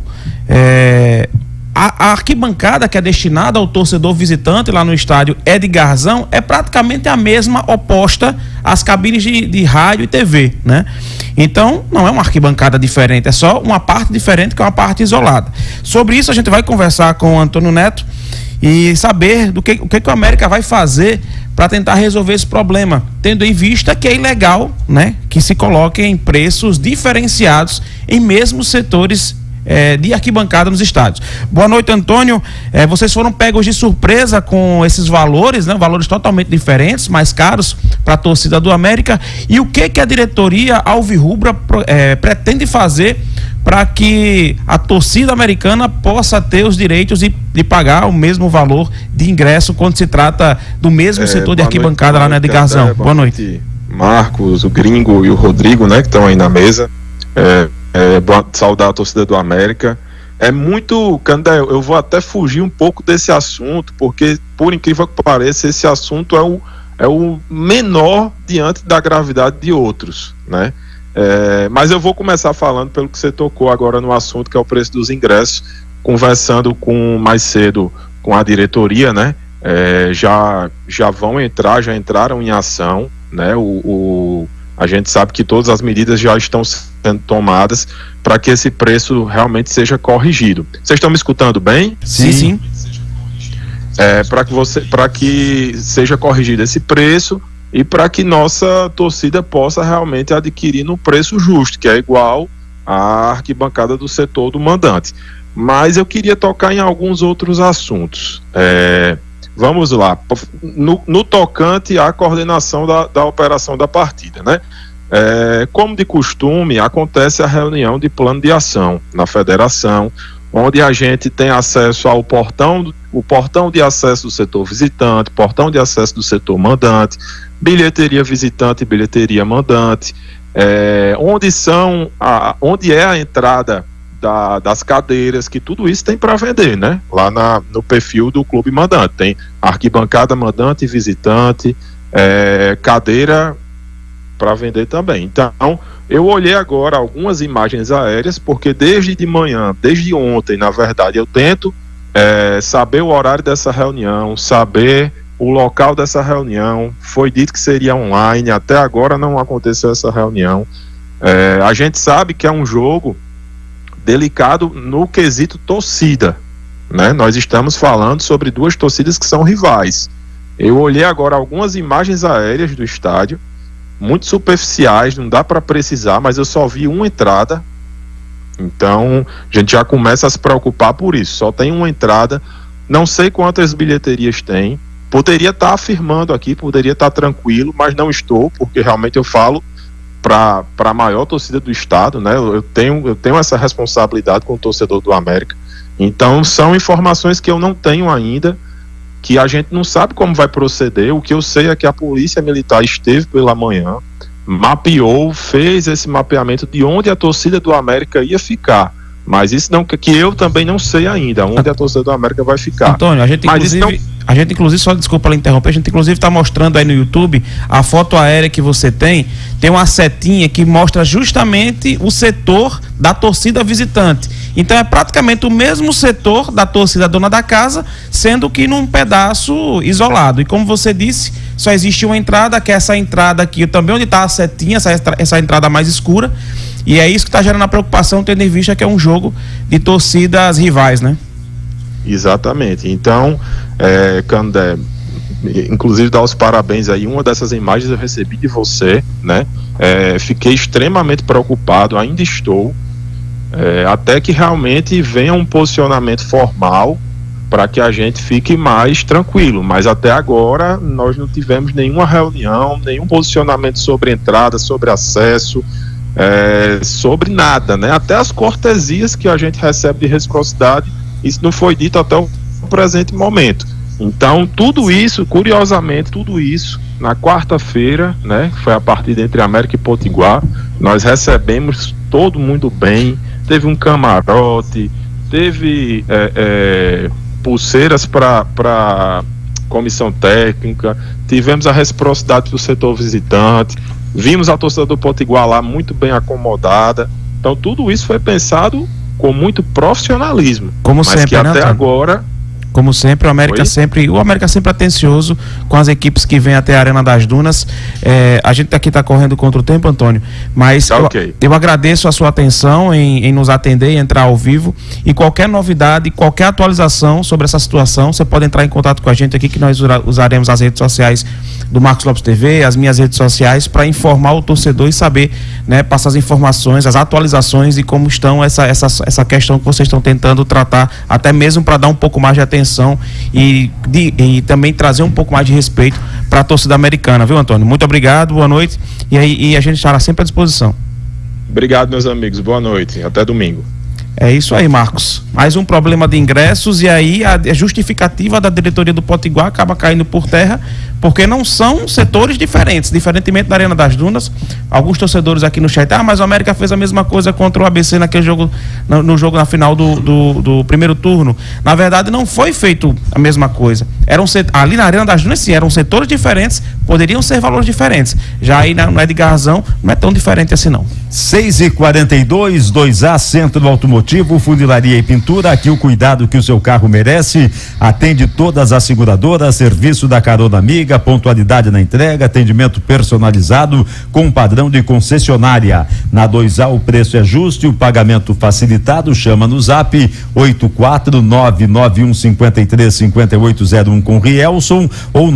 A arquibancada que é destinada ao torcedor visitante lá no estádio Edgarzão é praticamente a mesma, oposta às cabines de rádio e TV, né? Então não é uma arquibancada diferente, é só uma parte diferente, que é uma parte isolada. Sobre isso a gente vai conversar com o Antônio Neto e saber o que o América vai fazer para tentar resolver esse problema, tendo em vista que é ilegal, né, que se coloquem preços diferenciados em mesmos setores de arquibancada nos estádios. Boa noite, Antônio. Vocês foram pegos de surpresa com esses valores, né? Valores totalmente diferentes, mais caros para a torcida do América. E o que a diretoria alvirrubra pretende fazer para que a torcida americana possa ter os direitos de pagar o mesmo valor de ingresso quando se trata do mesmo setor de arquibancada lá na Edgarzão? Boa noite. Marcos, o Gringo e o Rodrigo, né, que estão aí na mesa. Saudar a torcida do América. É muito, Candé, eu vou até fugir um pouco desse assunto, porque, por incrível que pareça, esse assunto é o menor diante da gravidade de outros, né? Mas eu vou começar falando pelo que você tocou agora no assunto, que é o preço dos ingressos. Conversando mais cedo com a diretoria, né? Já entraram em ação, né? A gente sabe que todas as medidas já estão sendo tomadas para que esse preço realmente seja corrigido. Vocês estão me escutando bem? Sim. Para que seja corrigido esse preço e para que nossa torcida possa realmente adquirir no preço justo, que é igual à arquibancada do setor do mandante. Mas eu queria tocar em alguns outros assuntos. Vamos lá. No tocante à coordenação da operação da partida, né? Como de costume, acontece a reunião de plano de ação na federação, onde a gente tem acesso ao portão de acesso do setor visitante, portão de acesso do setor mandante, bilheteria visitante e bilheteria mandante, onde é a entrada das cadeiras, que tudo isso tem para vender, né? Lá no perfil do clube mandante tem arquibancada mandante e visitante, cadeira para vender também. Então, eu olhei agora algumas imagens aéreas, porque desde ontem, na verdade, eu tento saber o horário dessa reunião, saber o local dessa reunião. Foi dito que seria online, até agora não aconteceu essa reunião. A gente sabe que é um jogo delicado no quesito torcida, né? Nós estamos falando sobre duas torcidas que são rivais. Eu olhei agora algumas imagens aéreas do estádio, muito superficiais, não dá para precisar, mas eu só vi uma entrada. Então a gente já começa a se preocupar por isso. Só tem uma entrada, não sei quantas bilheterias tem. Poderia estar afirmando aqui, poderia estar tranquilo, mas não estou, porque realmente eu falo para a maior torcida do estado, né? Eu tenho essa responsabilidade com o torcedor do América. Então são informações que eu não tenho ainda, que a gente não sabe como vai proceder. O que eu sei é que a polícia militar esteve pela manhã, mapeou, fez esse mapeamento de onde a torcida do América ia ficar. Mas isso não, que eu também não sei ainda onde a torcida do América vai ficar. Antônio, a gente inclusive, só desculpa ela interromper, a gente inclusive está mostrando aí no YouTube a foto aérea que você tem uma setinha que mostra justamente o setor da torcida visitante. Então é praticamente o mesmo setor da torcida dona da casa, sendo que num pedaço isolado. E como você disse, só existe uma entrada, que é essa entrada aqui, também onde está a setinha, essa entrada mais escura. E é isso que está gerando a preocupação, tendo em vista que é um jogo de torcidas rivais, né? Exatamente. Então, Candé, inclusive dar os parabéns aí. Uma dessas imagens eu recebi de você, né? Fiquei extremamente preocupado, ainda estou, até que realmente venha um posicionamento formal para que a gente fique mais tranquilo. Mas até agora nós não tivemos nenhuma reunião, nenhum posicionamento sobre entrada, sobre acesso, sobre nada, né? Até as cortesias que a gente recebe de reciprocidade, isso não foi dito até o presente momento. Então tudo isso, curiosamente, na quarta-feira, né, foi a partida entre América e Potiguar, nós recebemos todo mundo bem, teve um camarote, teve pulseiras para comissão técnica, tivemos a reciprocidade do setor visitante, vimos a torcida do Potiguar lá muito bem acomodada. Então tudo isso foi pensado com muito profissionalismo. Como mas sempre, que até né, agora... Como sempre, o América sempre atencioso com as equipes que vêm até a Arena das Dunas. A gente aqui está correndo contra o tempo, Antônio, mas eu agradeço a sua atenção em nos atender e entrar ao vivo. E qualquer novidade, qualquer atualização sobre essa situação, você pode entrar em contato com a gente aqui, que nós usaremos as redes sociais do Marcos Lopes TV, as minhas redes sociais, para informar o torcedor e saber, né, passar as informações, as atualizações e como estão essa questão que vocês estão tentando tratar, até mesmo para dar um pouco mais de atenção e também trazer um pouco mais de respeito para a torcida americana, viu, Antônio? Muito obrigado, boa noite, e a gente estará sempre à disposição. Obrigado, meus amigos, boa noite, até domingo. É isso aí, Marcos. Mais um problema de ingressos e aí a justificativa da diretoria do Potiguar acaba caindo por terra, porque não são setores diferentes. Diferentemente da Arena das Dunas, alguns torcedores aqui no chat, mas o América fez a mesma coisa contra o ABC naquele jogo, no jogo na final do primeiro turno. Na verdade, não foi feito a mesma coisa. Ali na Arena das Dunas, sim, eram setores diferentes, poderiam ser valores diferentes. Já aí no Edgarzão, não é tão diferente assim não. 6h42, 2A, Centro Automotivo, Funilaria e Pintura. Aqui o cuidado que o seu carro merece. Atende todas as seguradoras, serviço da carona amiga, pontualidade na entrega, atendimento personalizado com padrão de concessionária. Na 2A o preço é justo e o pagamento facilitado. Chama no zap 84991535801 com Rielson ou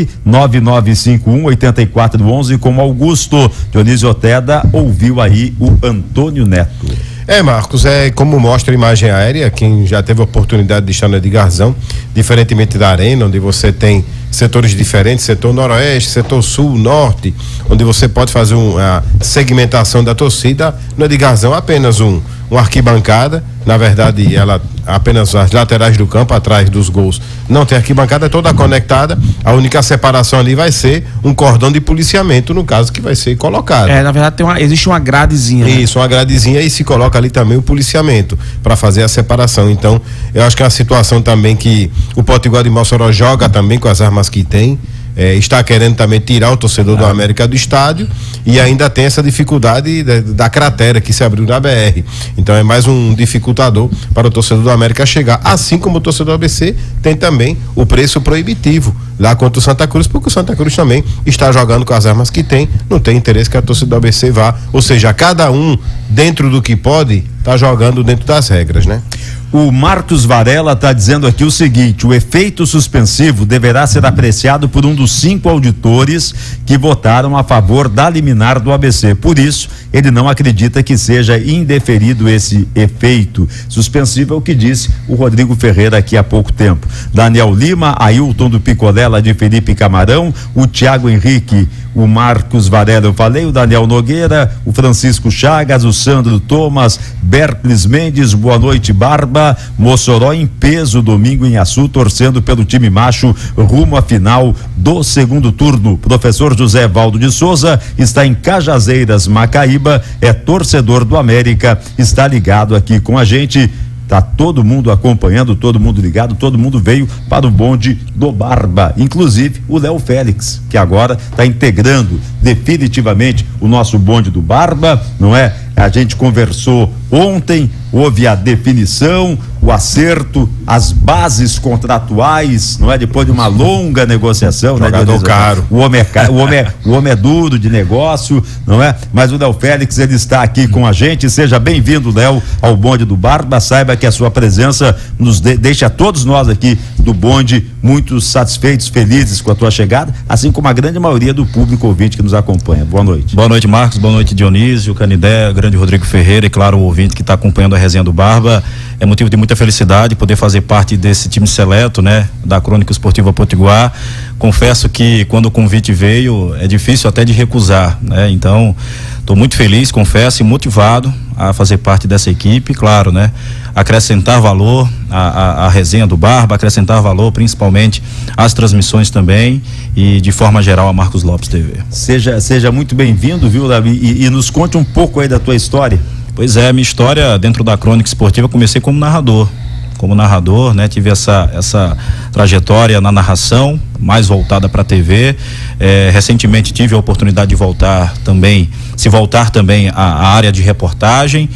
999518411 com Augusto. Dionísio Oteda ouviu aí o Antônio Neto. Marcos, como mostra a imagem aérea, quem já teve a oportunidade de estar no Edgarzão, diferentemente da Arena, onde você tem setores diferentes, setor noroeste, setor sul, norte, onde você pode fazer uma segmentação da torcida. No Edgarzão apenas uma arquibancada, na verdade ela apenas as laterais do campo, atrás dos gols, não tem arquibancada, é toda conectada. A única separação ali vai ser um cordão de policiamento, no caso, que vai ser colocado. Na verdade existe uma gradezinha. Isso, uma gradezinha, e se coloca ali também o policiamento para fazer a separação. Então, eu acho que é uma situação também que o Potiguar de Mossoró joga também com as armas que tem. Está querendo também tirar o torcedor do América do estádio, e ainda tem essa dificuldade da cratera que se abriu na BR. Então é mais um dificultador para o torcedor do América chegar, assim como o torcedor do ABC tem também o preço proibitivo lá contra o Santa Cruz, porque o Santa Cruz também está jogando com as armas que tem, não tem interesse que a torcida do ABC vá, ou seja, cada um dentro do que pode está jogando dentro das regras, né? O Marcos Varela está dizendo aqui o seguinte: o efeito suspensivo deverá ser apreciado por um dos 5 auditores que votaram a favor da liminar do ABC. Por isso, ele não acredita que seja indeferido esse efeito suspensivo, é o que disse o Rodrigo Ferreira aqui há pouco tempo. Daniel Lima, Ailton do Picolé, lá de Felipe Camarão, o Thiago Henrique, o Marcos Varela, eu falei, o Daniel Nogueira, o Francisco Chagas, o Sandro Thomas, Bercles Mendes, boa noite, Barba. Mossoró em peso domingo em Açu, torcendo pelo time macho rumo à final do segundo turno. Professor José Valdo de Souza está em Cajazeiras, Macaíba, é torcedor do América, está ligado aqui com a gente. Tá todo mundo acompanhando, todo mundo ligado, todo mundo veio para o bonde do Barba, inclusive o Léo Félix, que agora está integrando definitivamente o nosso bonde do Barba, não é? A gente conversou ontem, houve a definição, o acerto, as bases contratuais, não é? Depois de uma longa negociação, jogador, né? Caro. O homem é duro de negócio, não é? Mas o Léo Félix, ele está aqui com a gente. Seja bem-vindo, Léo, ao bonde do Barba. Saiba que a sua presença nos deixa todos nós aqui do bonde muito satisfeitos, felizes com a tua chegada, assim como a grande maioria do público ouvinte que nos acompanha. Boa noite. Boa noite, Marcos. Boa noite, Dionísio, Canidé, grande Rodrigo Ferreira e, claro, o ouvinte que está acompanhando a resenha do Barba. É motivo de muita felicidade poder fazer parte desse time seleto, né, da Crônica Esportiva Potiguar. Confesso que quando o convite veio, é difícil até de recusar, né? Então, estou muito feliz, confesso, e motivado a fazer parte dessa equipe, claro, né? Acrescentar valor à resenha do Barba, acrescentar valor principalmente às transmissões também e de forma geral a Marcos Lopes TV. Seja muito bem-vindo, viu, Davi? E nos conte um pouco aí da tua história. Pois é, minha história dentro da Crônica Esportiva, comecei como narrador, né? Tive essa trajetória na narração, mais voltada para a TV. Recentemente tive a oportunidade de voltar também à área de reportagem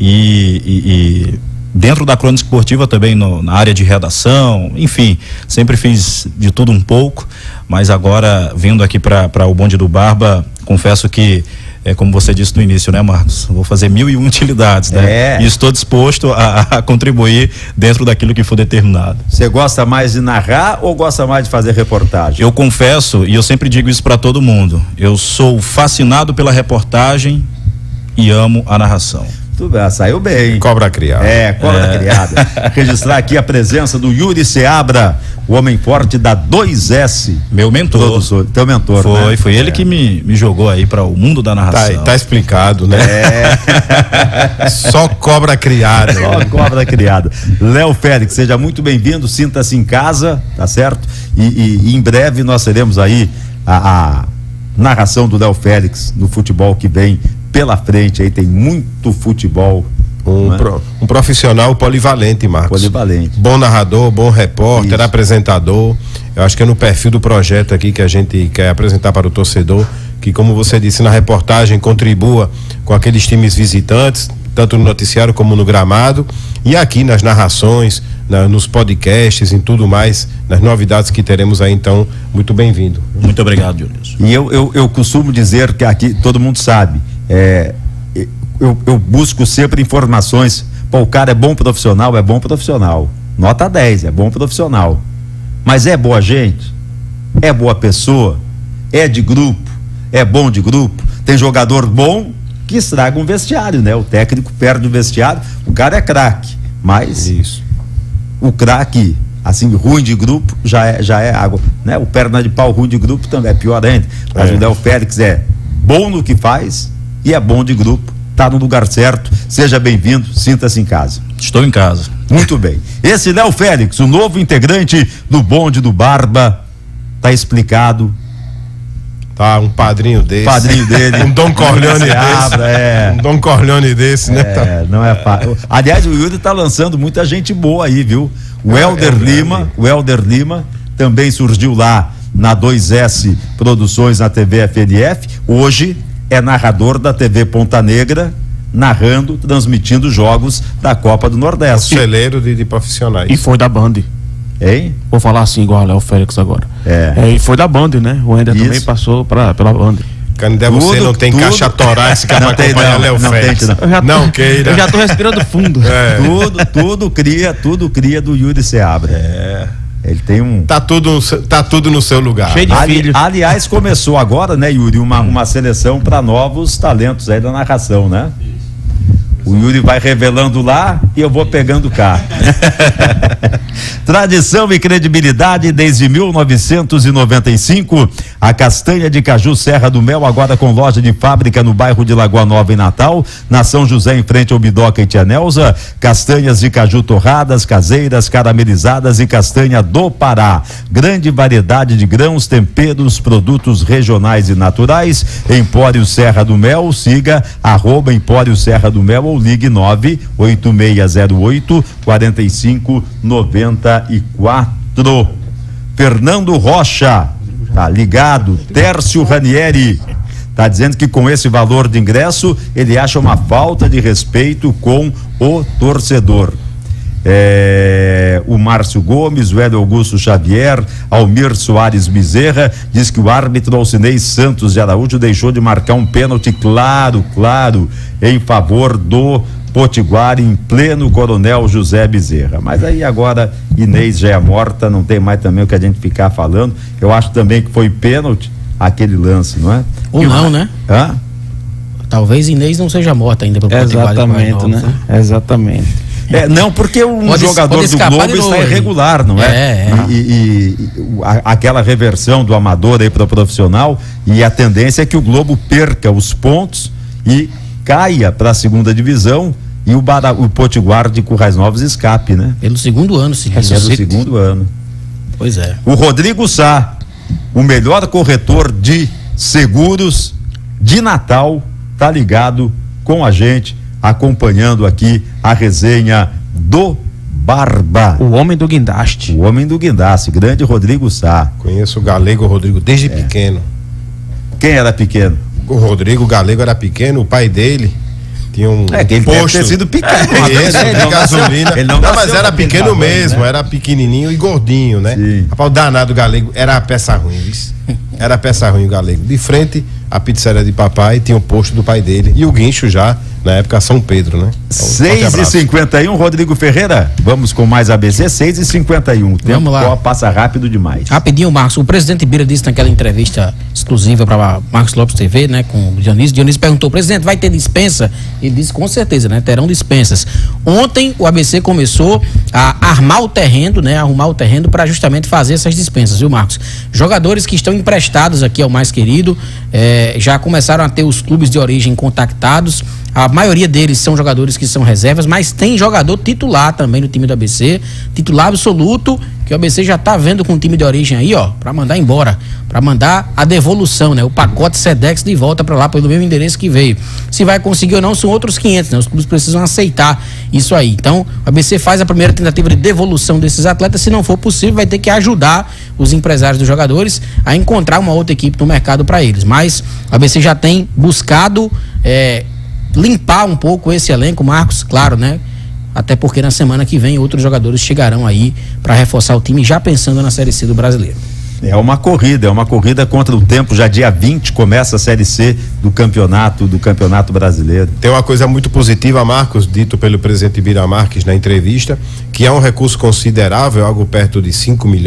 e dentro da Crônica Esportiva também na área de redação, enfim, sempre fiz de tudo um pouco, mas agora vindo aqui para o bonde do Barba, confesso que como você disse no início, né, Marcos? Vou fazer 1001 utilidades, né? E estou disposto a contribuir dentro daquilo que for determinado. Você gosta mais de narrar ou gosta mais de fazer reportagem? Eu confesso, e eu sempre digo isso para todo mundo, eu sou fascinado pela reportagem e amo a narração. Tudo bem, saiu bem. Cobra criada. Cobra criada. Registrar aqui a presença do Yuri Seabra, o homem forte da 2S. Meu mentor. Teu mentor, Foi ele que me jogou aí para o mundo da narração. Tá explicado, né? Só cobra criada. Só cobra criada. Léo Félix, seja muito bem-vindo, sinta-se em casa, tá certo? E em breve nós teremos aí a narração do Léo Félix no futebol que vem pela frente, aí tem muito futebol. Um profissional polivalente, Marcos. Polivalente. Bom narrador, bom repórter, apresentador. Eu acho que é no perfil do projeto aqui que a gente quer apresentar para o torcedor, que, como você disse na reportagem, contribua com aqueles times visitantes, tanto no noticiário como no gramado, e aqui nas narrações, nos podcasts, em tudo mais, nas novidades que teremos aí. Então, muito bem-vindo. Muito obrigado, Dionísio. E eu costumo dizer que aqui todo mundo sabe, eu busco sempre informações. Pô, o cara é bom profissional, nota 10, é bom profissional, mas é boa gente, é boa pessoa, é de grupo, é bom de grupo. Tem jogador bom que estraga um vestiário, né? O técnico perde o vestiário, o cara é craque, mas o craque assim, ruim de grupo, já é água, né? O perna de pau ruim de grupo também é pior ainda. Mas o Léo Félix é bom no que faz e é bom de grupo, tá no lugar certo. Seja bem-vindo, sinta-se em casa. Estou em casa. Muito bem. Esse Léo Félix, o novo integrante do bonde do Barba, tá explicado. Tá, um padrinho desse. Um Dom Corleone desse. Um Dom Corleone desse, né? Não é fácil. Aliás, o Yuri tá lançando muita gente boa aí, viu? O Helder Lima também surgiu lá na 2S Produções, na TV FNF. Hoje é narrador da TV Ponta Negra, narrando, transmitindo jogos da Copa do Nordeste. Celeiro de profissionais. E foi da Band. Hein? Vou falar assim igual o Léo Félix agora. E foi da Band, né? O Ender também passou pela Band. Canindé, você não tem caixa torácica para acompanhar Léo Félix. Não queira. Eu já tô respirando fundo. Tudo cria do Yuri Seabra. Ele tem um... Tá tudo no seu lugar. Cheio de filhos. Aliás, começou agora, né, Yuri, uma seleção para novos talentos aí da narração, né? O Yuri vai revelando lá e eu vou pegando cá. Tradição e credibilidade desde 1995. A castanha de caju Serra do Mel, agora com loja de fábrica no bairro de Lagoa Nova em Natal, na São José em frente ao Bidoca e Tia Nelza. Castanhas de caju torradas, caseiras, caramelizadas e castanha do Pará. Grande variedade de grãos, temperos, produtos regionais e naturais. Empório Serra do Mel, siga @Empório Serra do Mel ou ligue 98608-4594. Fernando Rocha, tá ligado? Tércio Ranieri tá dizendo que com esse valor de ingresso ele acha uma falta de respeito com o torcedor. O Márcio Gomes, o Hélio Augusto Xavier, Almir Soares Bezerra diz que o árbitro Alcinei Santos de Araújo deixou de marcar um pênalti claro, em favor do Potiguar em pleno Coronel José Bezerra. Mas aí agora Inês já é morta, não tem mais também o que a gente ficar falando. Eu acho também que foi pênalti aquele lance, não é? Ou não, né? Hã? Talvez Inês não seja morta ainda pro Potiguar. Exatamente, né? Exatamente. Não, porque jogador do Globo está irregular, não é? E aquela reversão do amador aí para o profissional, e a tendência é que o Globo perca os pontos e caia para a segunda divisão e o Potiguar de Currais Novos escape, né? Pelo segundo ano seguido. Pelo segundo ano. Pois é. O Rodrigo Sá, o melhor corretor de seguros de Natal, tá ligado com a gente, acompanhando aqui a resenha do Barba. O homem do guindaste. O homem do guindaste, grande Rodrigo Sá. Conheço o Galego Rodrigo desde pequeno. Quem era pequeno? O Rodrigo Galego era pequeno, o pai dele tinha um ele posto. Deve ter sido pequeno. De gasolina. Mas era pequeno mesmo, né? Era pequenininho e gordinho, né? Sim. Rapaz, o danado Galego era a peça ruim, viu? Era peça ruim o Galego. De frente, a pizzaria de papai tinha o posto do pai dele e o guincho já, na época, São Pedro, né? Então, 6h51, Rodrigo Ferreira. Vamos com mais ABC, 6h51. O tempo passa rápido demais. Rapidinho, Marcos. O presidente Bira disse naquela entrevista exclusiva para Marcos Lopes TV, né, com o Dionísio. Dionísio perguntou: presidente, vai ter dispensa? Ele disse: com certeza, né? Terão dispensas. Ontem o ABC começou a armar o terreno, né? Arrumar o terreno para justamente fazer essas dispensas, viu, Marcos? Jogadores que estão emprestados aqui ao Mais Querido já começaram a ter os clubes de origem contactados. A maioria deles são jogadores que são reservas, mas tem jogador titular também no time do ABC, titular absoluto, que o ABC já tá vendo com o time de origem aí, ó, para mandar embora, para mandar a devolução, né? O pacote Sedex de volta para lá pelo mesmo endereço que veio. Se vai conseguir ou não são outros 500, né? Os clubes precisam aceitar isso aí. Então, o ABC faz a primeira tentativa de devolução desses atletas. Se não for possível, vai ter que ajudar os empresários dos jogadores a encontrar uma outra equipe no mercado para eles. Mas o ABC já tem buscado limpar um pouco esse elenco, Marcos, claro, né? Até porque na semana que vem outros jogadores chegarão aí para reforçar o time, já pensando na Série C do Brasileiro. É uma corrida contra o tempo. Já dia 20 começa a Série C do Campeonato Brasileiro. Tem uma coisa muito positiva, Marcos, dito pelo presidente Bira Marques na entrevista, que é um recurso considerável, algo perto de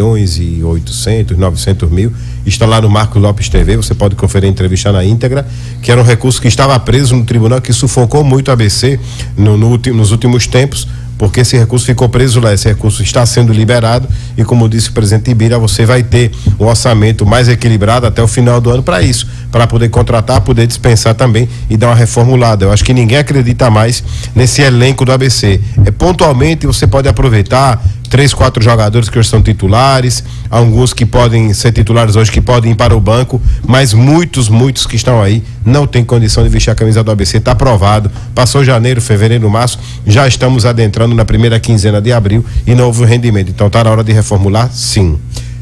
5.800.000, 900 mil. Está lá no Marcos Lopes TV, você pode conferir a entrevista na íntegra, que era um recurso que estava preso no tribunal, que sufocou muito a ABC nos últimos tempos, porque esse recurso ficou preso lá. Esse recurso está sendo liberado e, como disse o presidente Ibira, você vai ter um orçamento mais equilibrado até o final do ano para isso, para poder contratar, poder dispensar também e dar uma reformulada. Eu acho que ninguém acredita mais nesse elenco do ABC. Pontualmente você pode aproveitar 3, 4 jogadores que hoje são titulares, alguns que podem ser titulares hoje, que podem ir para o banco, mas muitos que estão aí não tem condição de vestir a camisa do ABC. Está aprovado, passou janeiro, fevereiro, março, já estamos adentrando na primeira quinzena de abril e não houve rendimento, então está na hora de reformular, sim.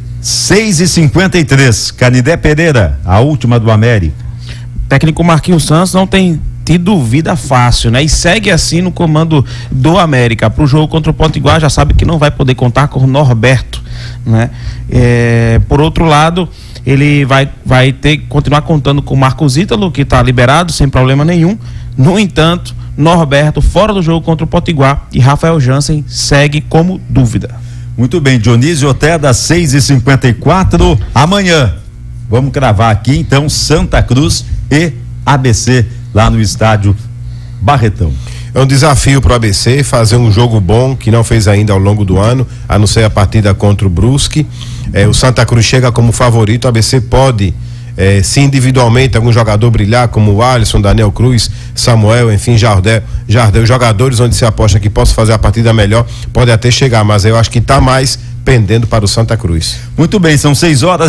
6h53, Canidé Pereira, a última do América. Técnico Marquinhos Santos não tem tido vida fácil, né? E segue assim no comando do América. Pro jogo contra o Potiguar, já sabe que não vai poder contar com o Norberto, né? Por outro lado, ele vai ter que continuar contando com o Marcos Ítalo, que está liberado sem problema nenhum. No entanto, Norberto fora do jogo contra o Potiguar e Rafael Jansen segue como dúvida. Muito bem, Dionísio Oteda, 6h54. Amanhã vamos cravar aqui então Santa Cruz e ABC lá no estádio Barretão. É um desafio para o ABC fazer um jogo bom, que não fez ainda ao longo do ano, a não ser a partida contra o Brusque. O Santa Cruz chega como favorito, o ABC pode, se individualmente algum jogador brilhar, como o Alisson, Daniel Cruz, Samuel, enfim, Jardel, jogadores onde se aposta que possa fazer a partida melhor, pode até chegar, mas eu acho que está mais pendendo para o Santa Cruz. Muito bem, são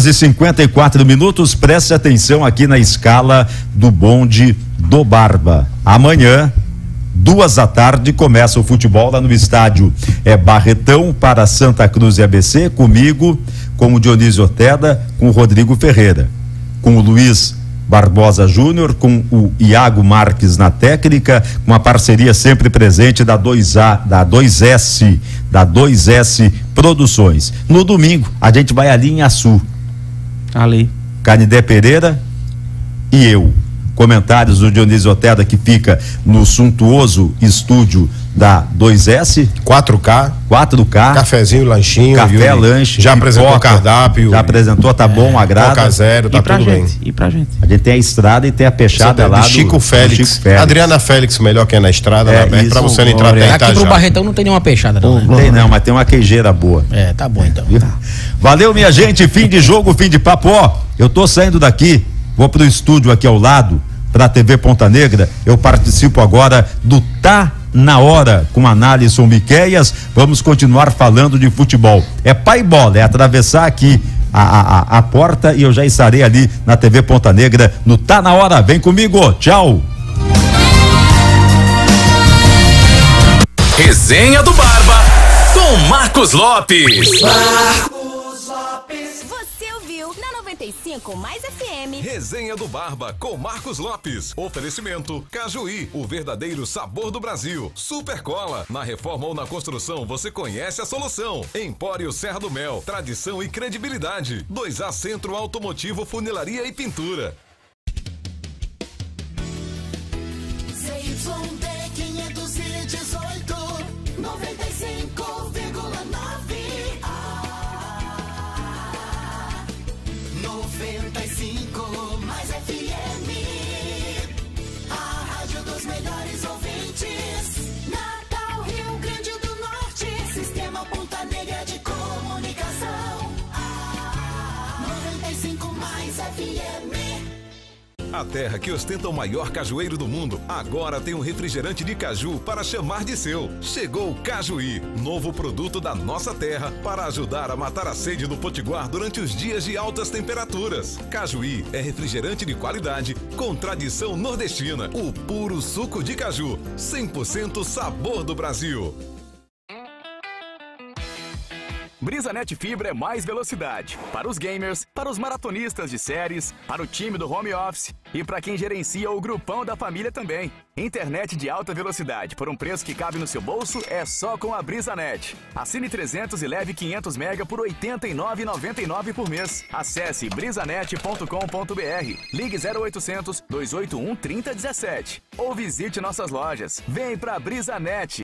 6h54. Preste atenção aqui na escala do bonde do Barba. Amanhã, 14h, começa o futebol lá no estádio Barretão para Santa Cruz e ABC, comigo, com o Dionísio Oteda, com o Rodrigo Ferreira, com o Luiz Barbosa Júnior, com o Iago Marques na técnica, com a parceria sempre presente da 2S Produções. No domingo, a gente vai ali em Açu. Ali. Canidé Pereira e eu. Comentários do Dionísio Oteda, que fica no suntuoso estúdio da 2S. 4K. Cafezinho, lanchinho. Café, lanche. Já apresentou o cardápio. Já apresentou, tá bom, agrada. Coca zero, tá tudo bem. E pra gente? A gente tem a estrada e tem a peixada lá do Chico Félix. Adriana Félix, melhor que é na estrada, aberto pra você não entrar até Aqui pro Barretão não tem nenhuma peixada, não. Não tem não, mas tem uma queijeira boa. Tá bom então. Valeu, minha gente, fim de jogo, fim de papo. Eu tô saindo daqui, vou pro estúdio aqui ao lado, pra TV Ponta Negra. Eu participo agora do Tá na Hora com Analisson Miqueias. Vamos continuar falando de futebol. É pai bola, é atravessar aqui a porta e eu já estarei ali na TV Ponta Negra no Tá na Hora. Vem comigo, tchau. Resenha do Barba com Marcos Lopes. Você ouviu na 95 Mais FM. Resenha do Barba com Marcos Lopes. Oferecimento Cajuí, o verdadeiro sabor do Brasil. Super Cola. Na reforma ou na construção, você conhece a solução. Empório Serra do Mel. Tradição e credibilidade. 2A Centro Automotivo, Funilaria e Pintura. ZYD 518, 95,9. 95 mais FM. A rádio dos melhores ouvintes. Natal, Rio Grande do Norte. Sistema Ponta Negra de Comunicação. 95 mais FM. A terra que ostenta o maior cajueiro do mundo, agora tem um refrigerante de caju para chamar de seu. Chegou o Cajuí, novo produto da nossa terra para ajudar a matar a sede no Potiguar durante os dias de altas temperaturas. Cajuí é refrigerante de qualidade com tradição nordestina, o puro suco de caju, 100% sabor do Brasil. BrisaNet Fibra é mais velocidade. Para os gamers, para os maratonistas de séries, para o time do home office e para quem gerencia o grupão da família também. Internet de alta velocidade por um preço que cabe no seu bolso é só com a BrisaNet. Assine 300 e leve 500 mega por R$ 89,99 por mês. Acesse brisanet.com.br, ligue 0800 281 3017 ou visite nossas lojas. Vem pra BrisaNet.